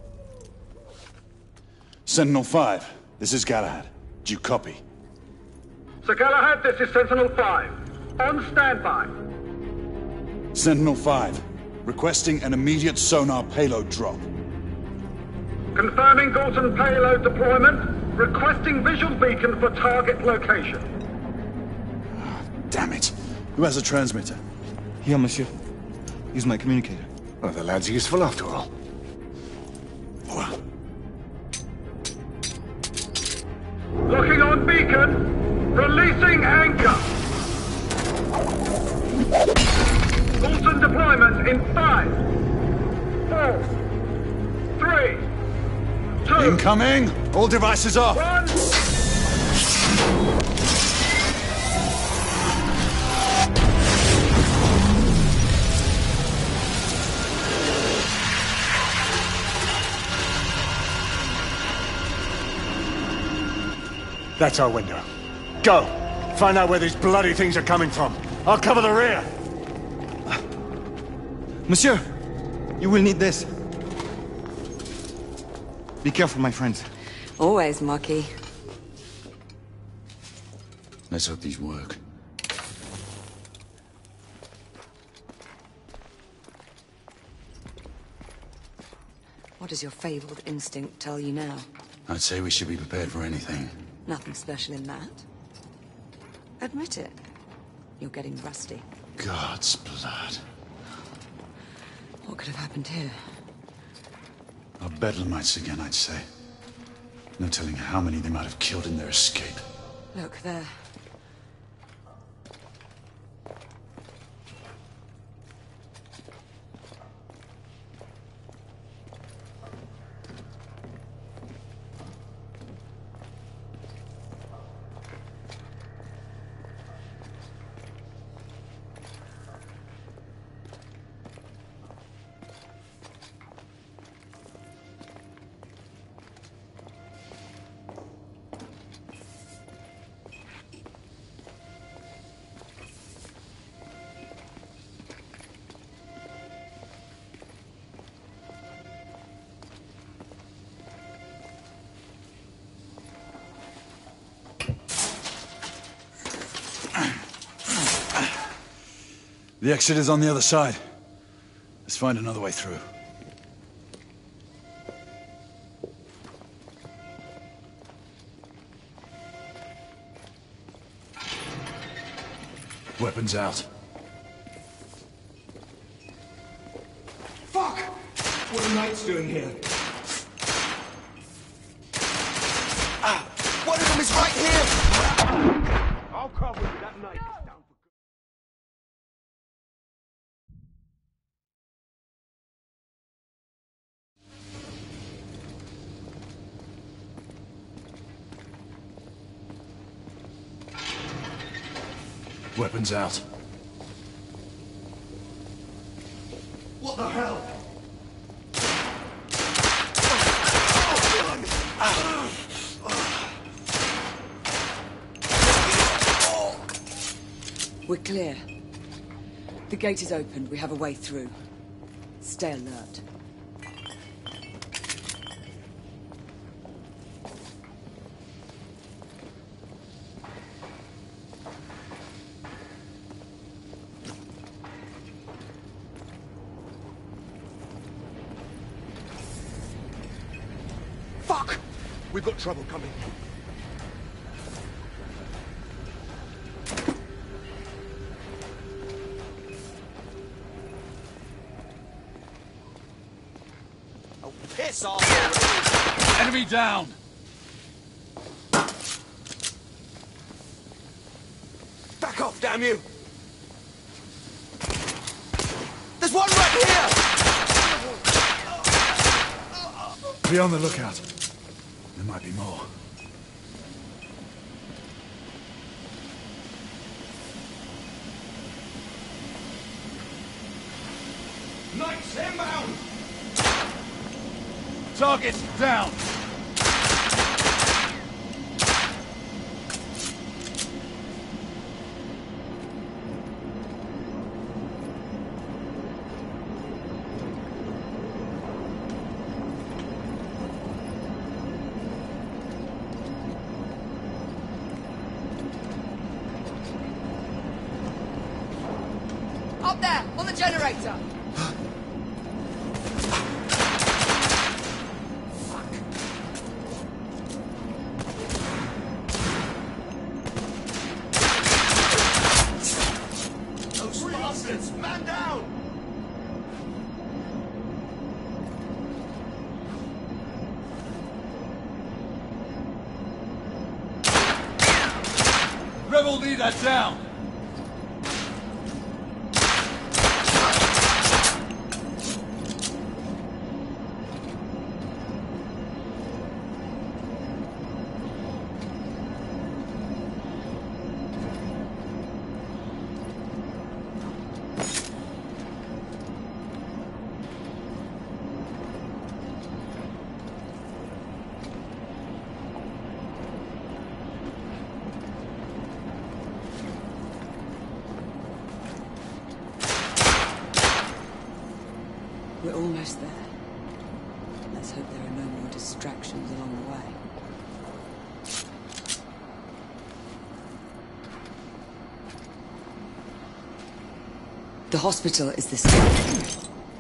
Sentinel-5, this is Galahad. Do you copy? Sir Galahad, this is Sentinel-5. On standby. Sentinel-5, requesting an immediate sonar payload drop. Confirming Galton payload deployment. Requesting visual beacon for target location. Damn it. Who has a transmitter? Here, monsieur. Use my communicator. Well, the lad's useful after all. Locking on beacon. Releasing anchor. Galton deployment in 5, 4, 3, 2. Incoming! All devices off! 1. That's our window. Go! Find out where these bloody things are coming from. I'll cover the rear. Monsieur, you will need this. Be careful, my friends. Always, Marquis. Let's hope these work. What does your fabled instinct tell you now? I'd say we should be prepared for anything. Nothing special in that. Admit it. You're getting rusty. God's blood. What could have happened here? Our bedlamites again, I'd say. No telling how many they might have killed in their escape. Look, there. The exit is on the other side. Let's find another way through. Weapons out. Fuck! What are knights doing here? Ah! One of them is right here! I'll cover you, that knight is down for Weapons out. What the hell? We're clear. The gate is open. We have a way through. Stay alert. Fuck! We've got trouble coming. Oh, piss off! Enemy down! Back off, damn you! There's one right here! Be on the lookout. There might be more. Knights inbound! Target down! Up there, on the generator! Those bastards! Man down! Rebel leader down! We're almost there. Let's hope there are no more distractions along the way. The hospital is this way.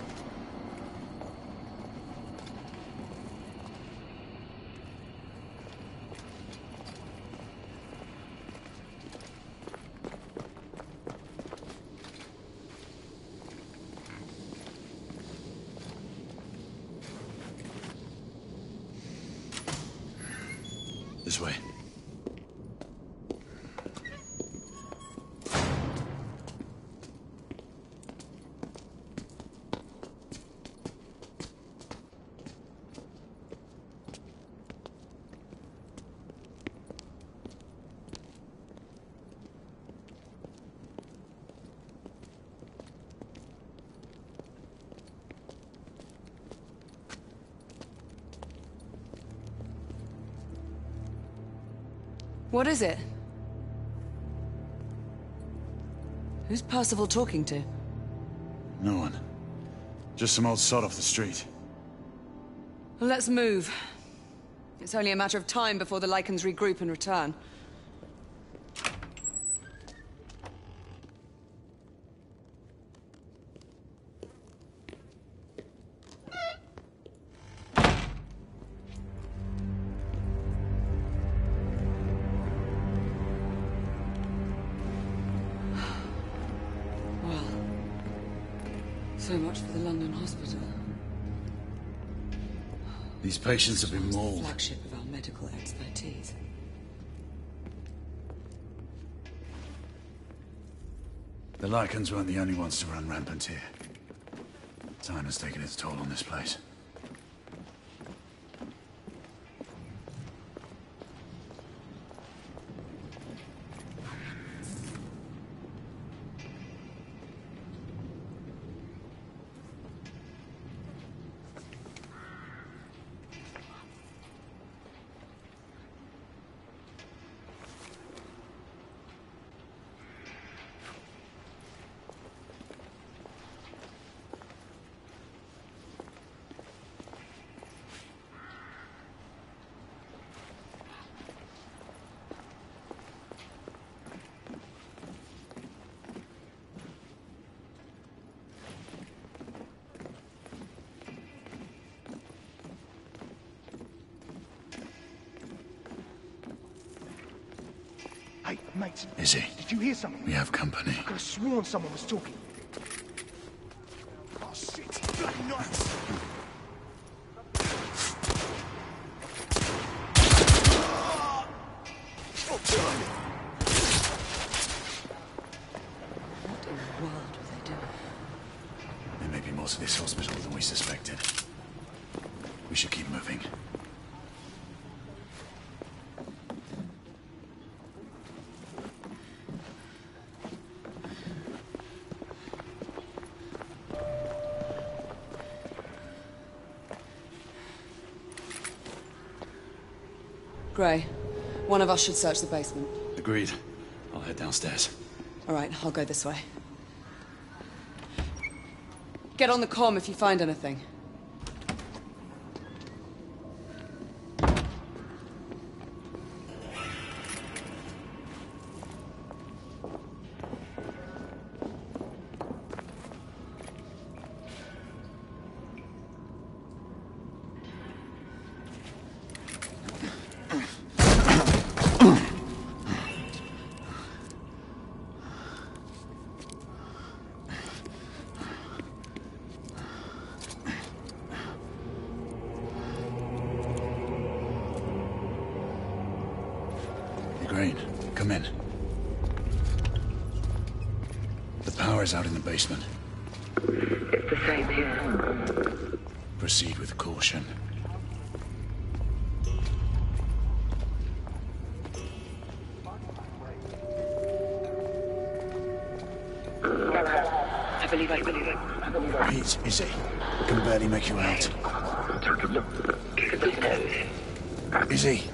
This way. What is it? Who's Percival talking to? No one. Just some old sod off the street. Well, let's move. It's only a matter of time before the Lycans regroup and return. So much for the London hospital. These patients have been mauled. Flagship of our medical expertise. The Lycans weren't the only ones to run rampant here. Time has taken its toll on this place. Hey, mate. Is he? Did you hear something? We have company. I could have sworn someone was talking. Oh, shit. Bloody knives. What in the world were they doing? There may be more to this hospital than we suspected. We should keep moving. Gray, one of us should search the basement. Agreed. I'll head downstairs. All right, I'll go this way. Get on the comm if you find anything. Grain, come in. The power's out in the basement. It's the same here. Proceed with caution. I believe it. Pete, is he? I can barely make you out. Take a look. Kick the nose. Is he?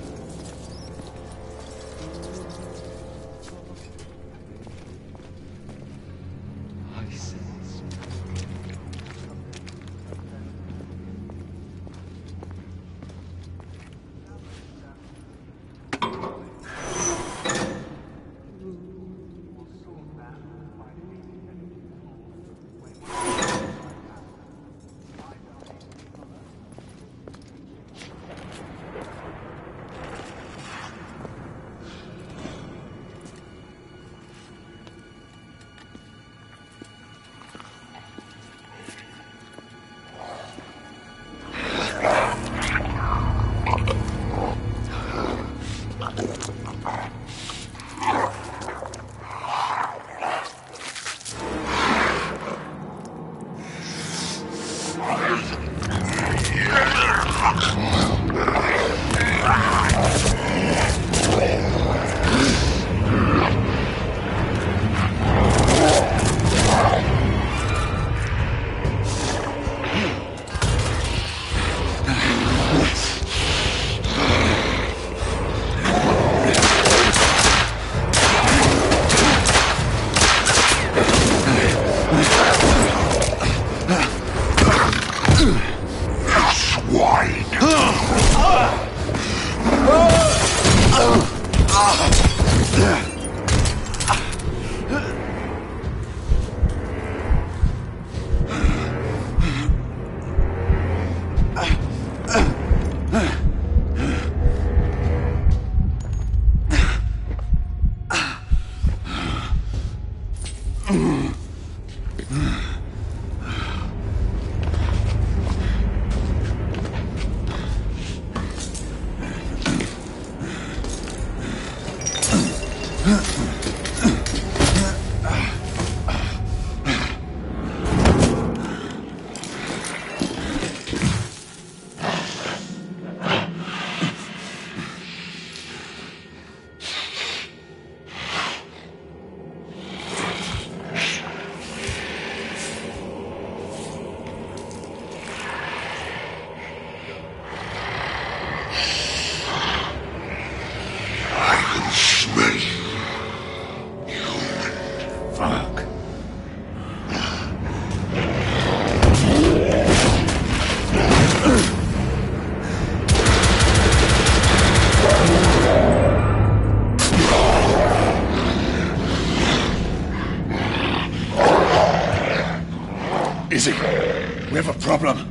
Izzy, we have a problem.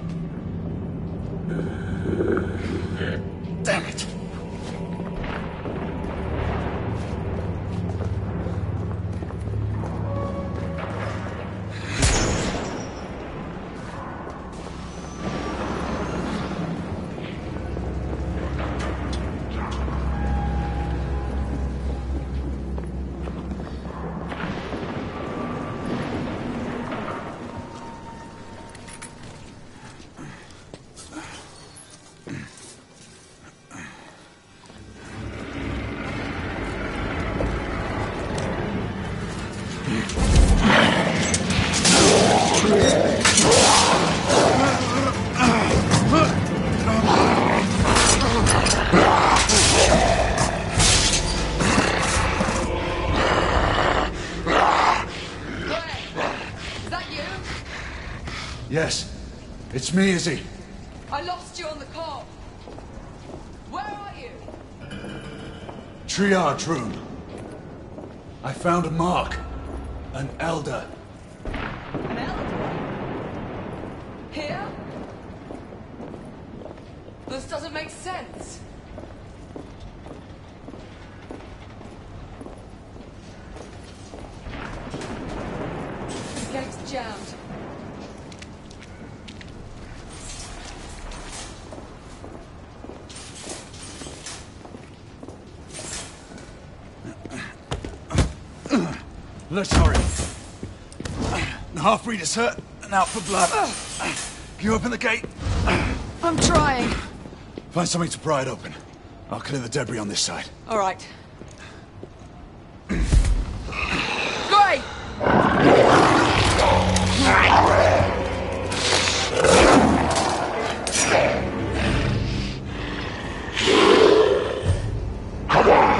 Damn it. Yes, it's me, Izzy. I lost you on the call. Where are you? Triage room. I found a mark. An elder. An elder? Here? This doesn't make sense. The gate's jammed. Let's hurry. The half-breed is hurt and out for blood. Can you open the gate? I'm trying. Find something to pry it open. I'll clear the debris on this side. All right. Great! Come on!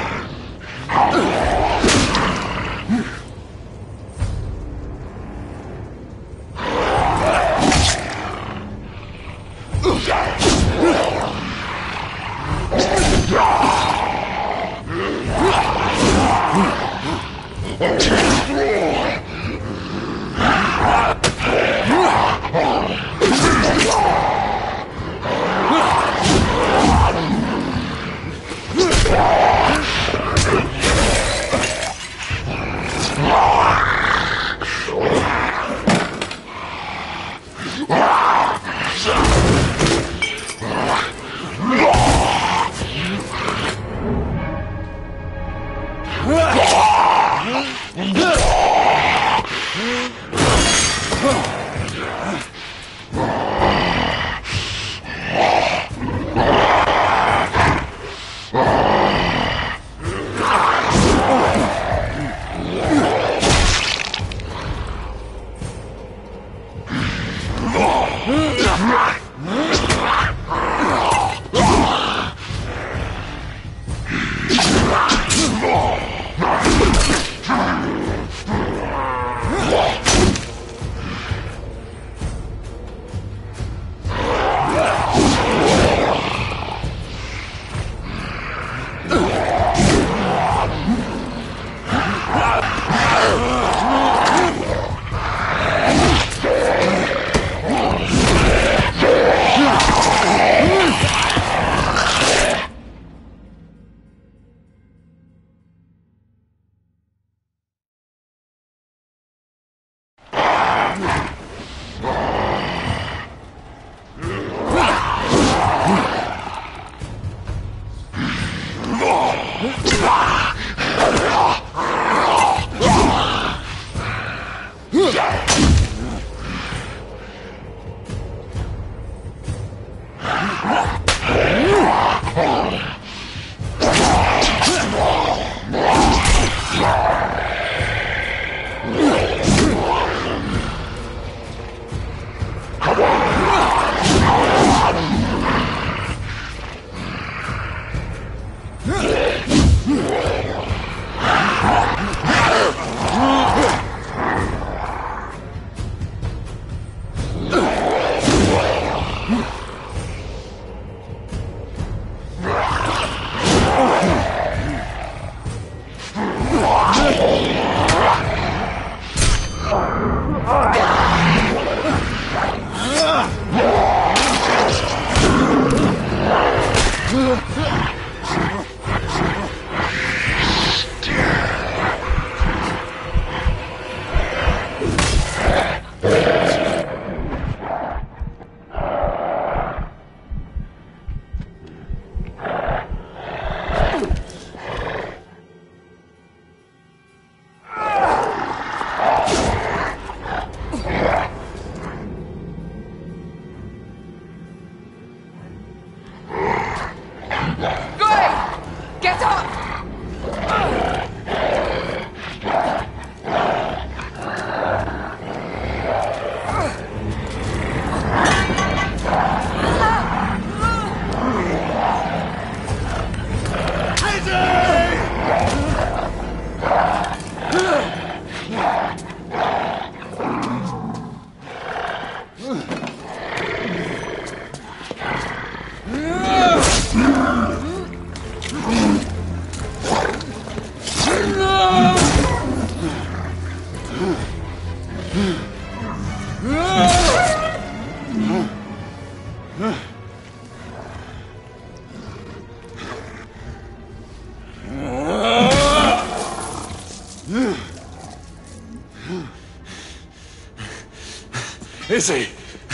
Izzy!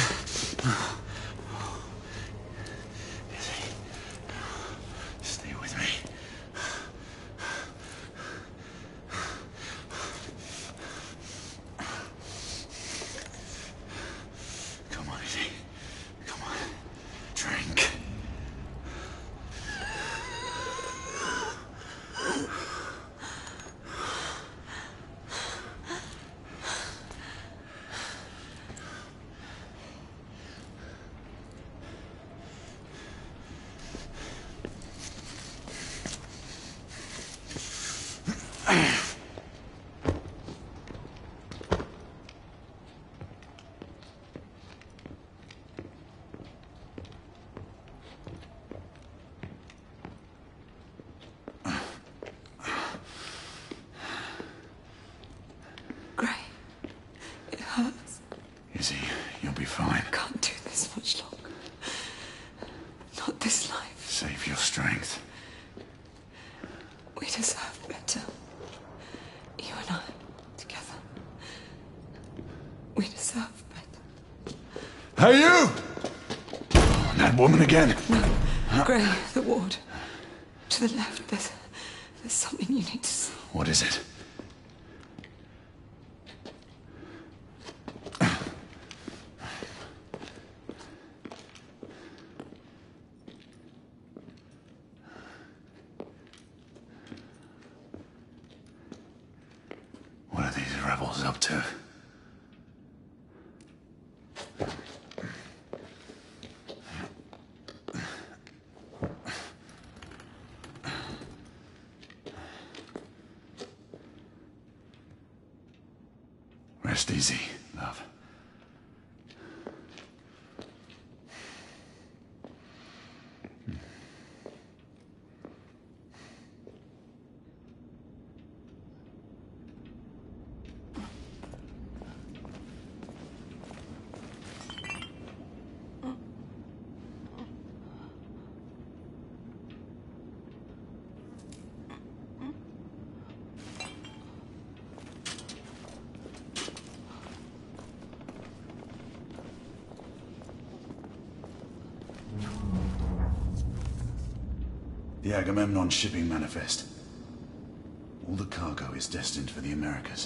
Stay with me. Come on, Izzy. Come on. Drink. Gray, it hurts. Izzy, you'll be fine. Can't do this much longer. Not this life. Save your strength. We deserve better. You and I, together. We deserve better. Hey, you! That woman again. No, Gray, the ward. To the left, there's something you need to see. What is it? What are these rebels up to? Rest easy, love. The Agamemnon shipping manifest. All the cargo is destined for the Americas.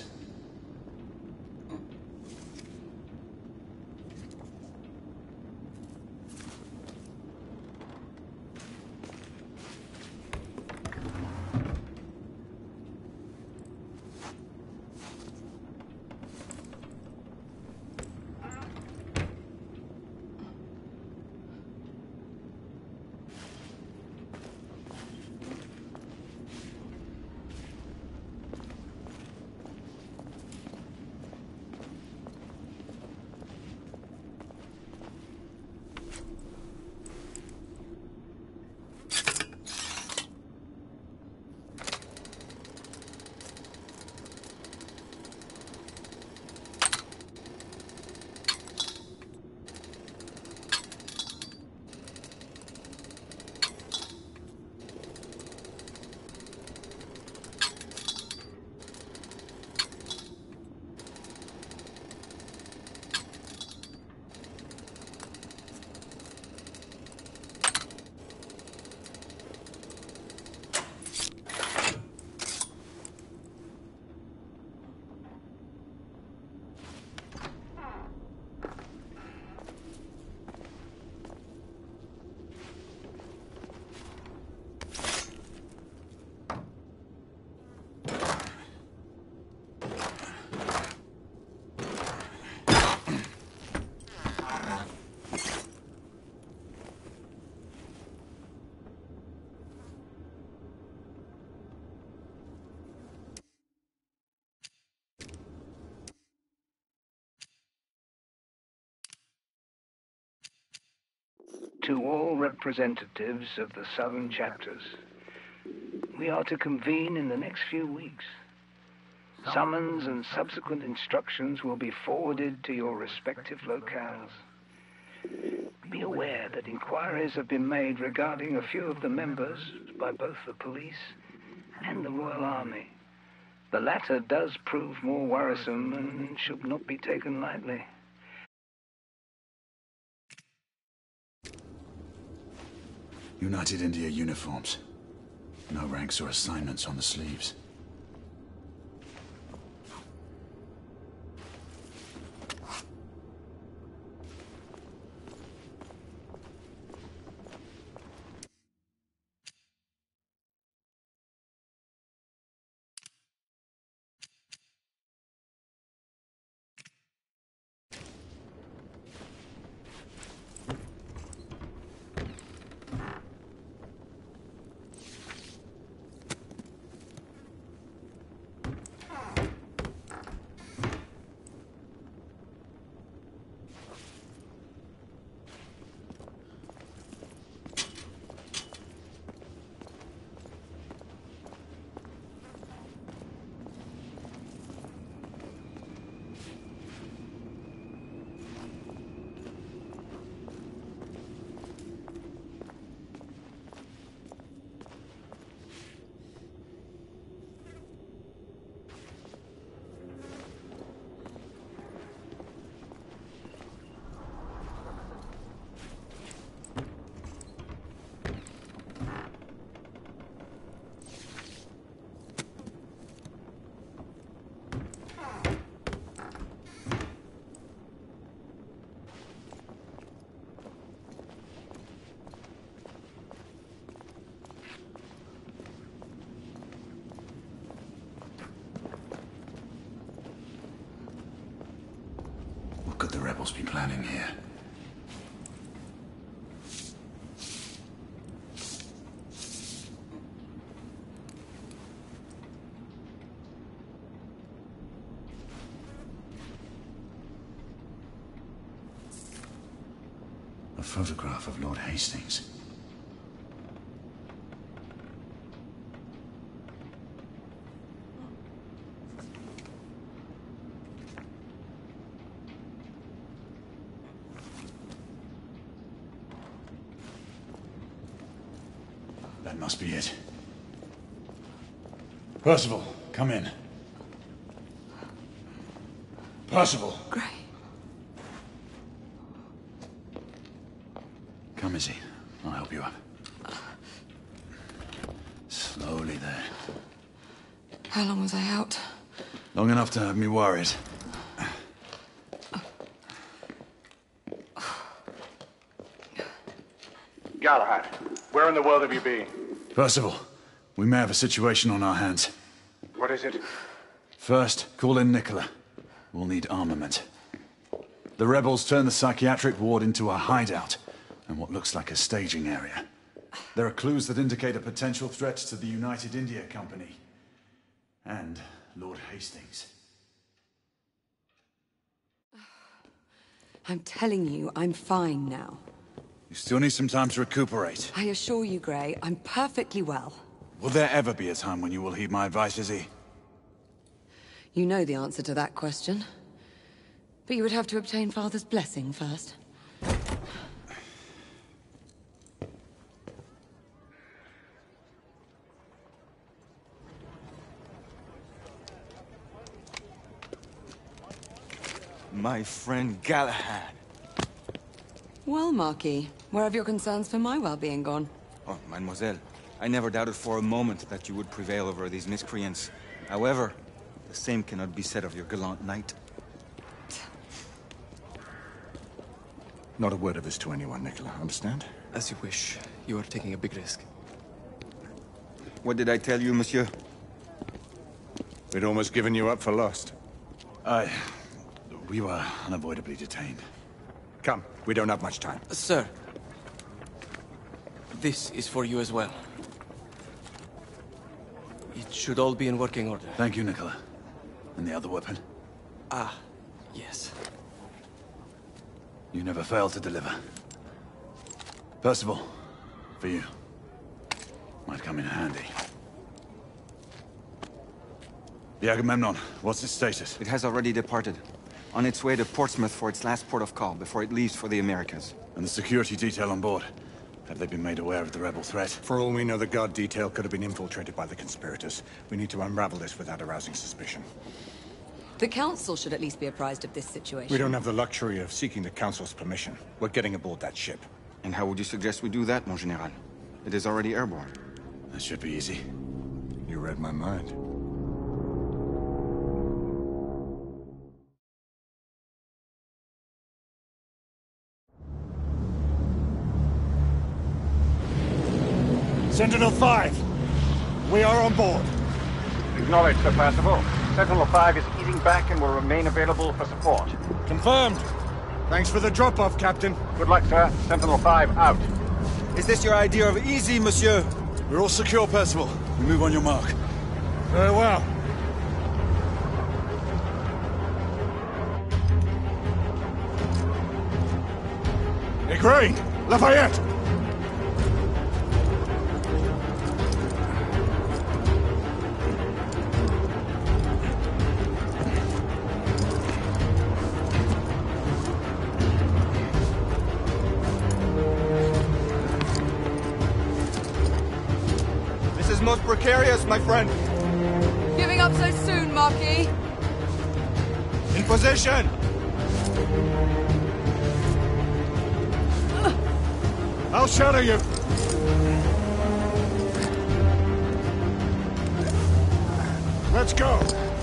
To all representatives of the southern chapters, we are to convene in the next few weeks. Summons and subsequent instructions will be forwarded to your respective locales. Be aware that inquiries have been made regarding a few of the members by both the police and the Royal Army. The latter does prove more worrisome and should not be taken lightly. United India uniforms. No ranks or assignments on the sleeves. What could the rebels be planning here? A photograph of Lord Hastings. That must be it. Percival, come in. Percival! Gray. Come, Izzy. I'll help you up. Slowly there. How long was I out? Long enough to have me worried. Galahad, where in the world have you been? Percival, we may have a situation on our hands. What is it? First, call in Nicola. We'll need armament. The rebels turned the psychiatric ward into a hideout and what looks like a staging area. There are clues that indicate a potential threat to the United India Company and Lord Hastings. I'm telling you, I'm fine now. You still need some time to recuperate. I assure you, Gray, I'm perfectly well. Will there ever be a time when you will heed my advice, Izzy? You know the answer to that question. But you would have to obtain Father's blessing first. My friend Galahad. Well, Marquis, where have your concerns for my well-being gone? Oh, mademoiselle, I never doubted for a moment that you would prevail over these miscreants. However, the same cannot be said of your gallant knight. Not a word of this to anyone, Nicola. Understand? As you wish. You are taking a big risk. What did I tell you, monsieur? We'd almost given you up for lost. We were unavoidably detained. Come, we don't have much time. Sir, this is for you as well. It should all be in working order. Thank you, Nicola. And the other weapon? Ah, yes. You never fail to deliver. Percival, for you. Might come in handy. The Agamemnon, what's its status? It has already departed. On its way to Portsmouth for its last port of call before it leaves for the Americas. And the security detail on board? Have they been made aware of the rebel threat? For all we know, the guard detail could have been infiltrated by the conspirators. We need to unravel this without arousing suspicion. The Council should at least be apprised of this situation. We don't have the luxury of seeking the Council's permission. We're getting aboard that ship. And how would you suggest we do that, mon général? It is already airborne. That should be easy. You read my mind. Sentinel-5, we are on board. Acknowledged, Sir Percival. Sentinel-5 is easing back and will remain available for support. Confirmed. Thanks for the drop-off, Captain. Good luck, sir. Sentinel-5 out. Is this your idea of easy, monsieur? We're all secure, Percival. We move on your mark. Very well. Igraine! Lafayette! This is most precarious, my friend. Giving up so soon, Marquis? In position! I'll shadow you. Let's go.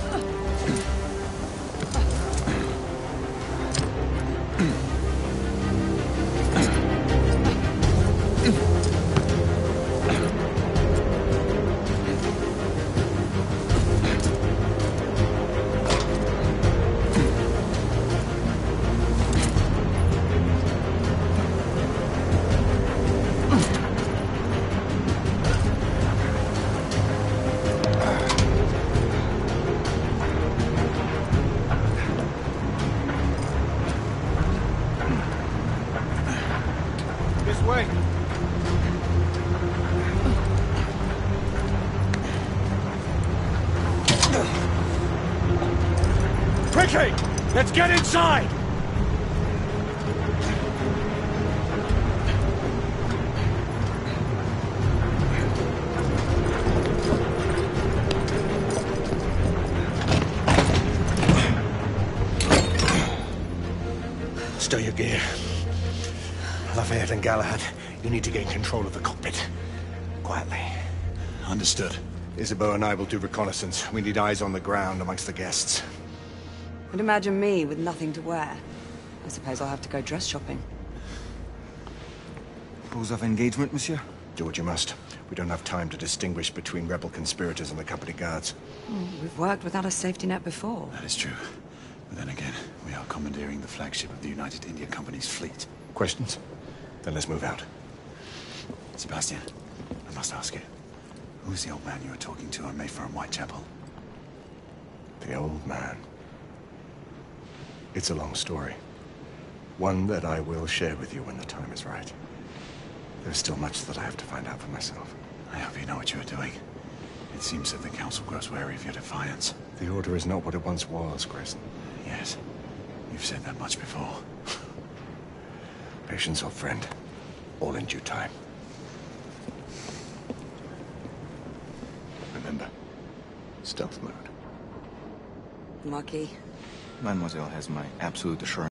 This way. Quickly! Let's get inside! Stow your gear. Lafayette and Galahad, you need to gain control of the cockpit. Quietly. Understood. Isabeau and I will do reconnaissance. We need eyes on the ground amongst the guests. And imagine me with nothing to wear. I suppose I'll have to go dress shopping. Rules of engagement, monsieur? Do what you must. We don't have time to distinguish between rebel conspirators and the company guards. We've worked without a safety net before. That is true. But then again, we are commandeering the flagship of the United India Company's fleet. Questions? Then let's move out. Sebastian, I must ask you. Who's the old man you were talking to on Mayfair and Whitechapel? The old man. It's a long story. One that I will share with you when the time is right. There's still much that I have to find out for myself. I hope you know what you are doing. It seems that the Council grows wary of your defiance. The Order is not what it once was, Grayson. Yes. You've said that much before. Patience, old friend. All in due time. Remember, stealth mode. Marquis. Mademoiselle has my absolute assurance.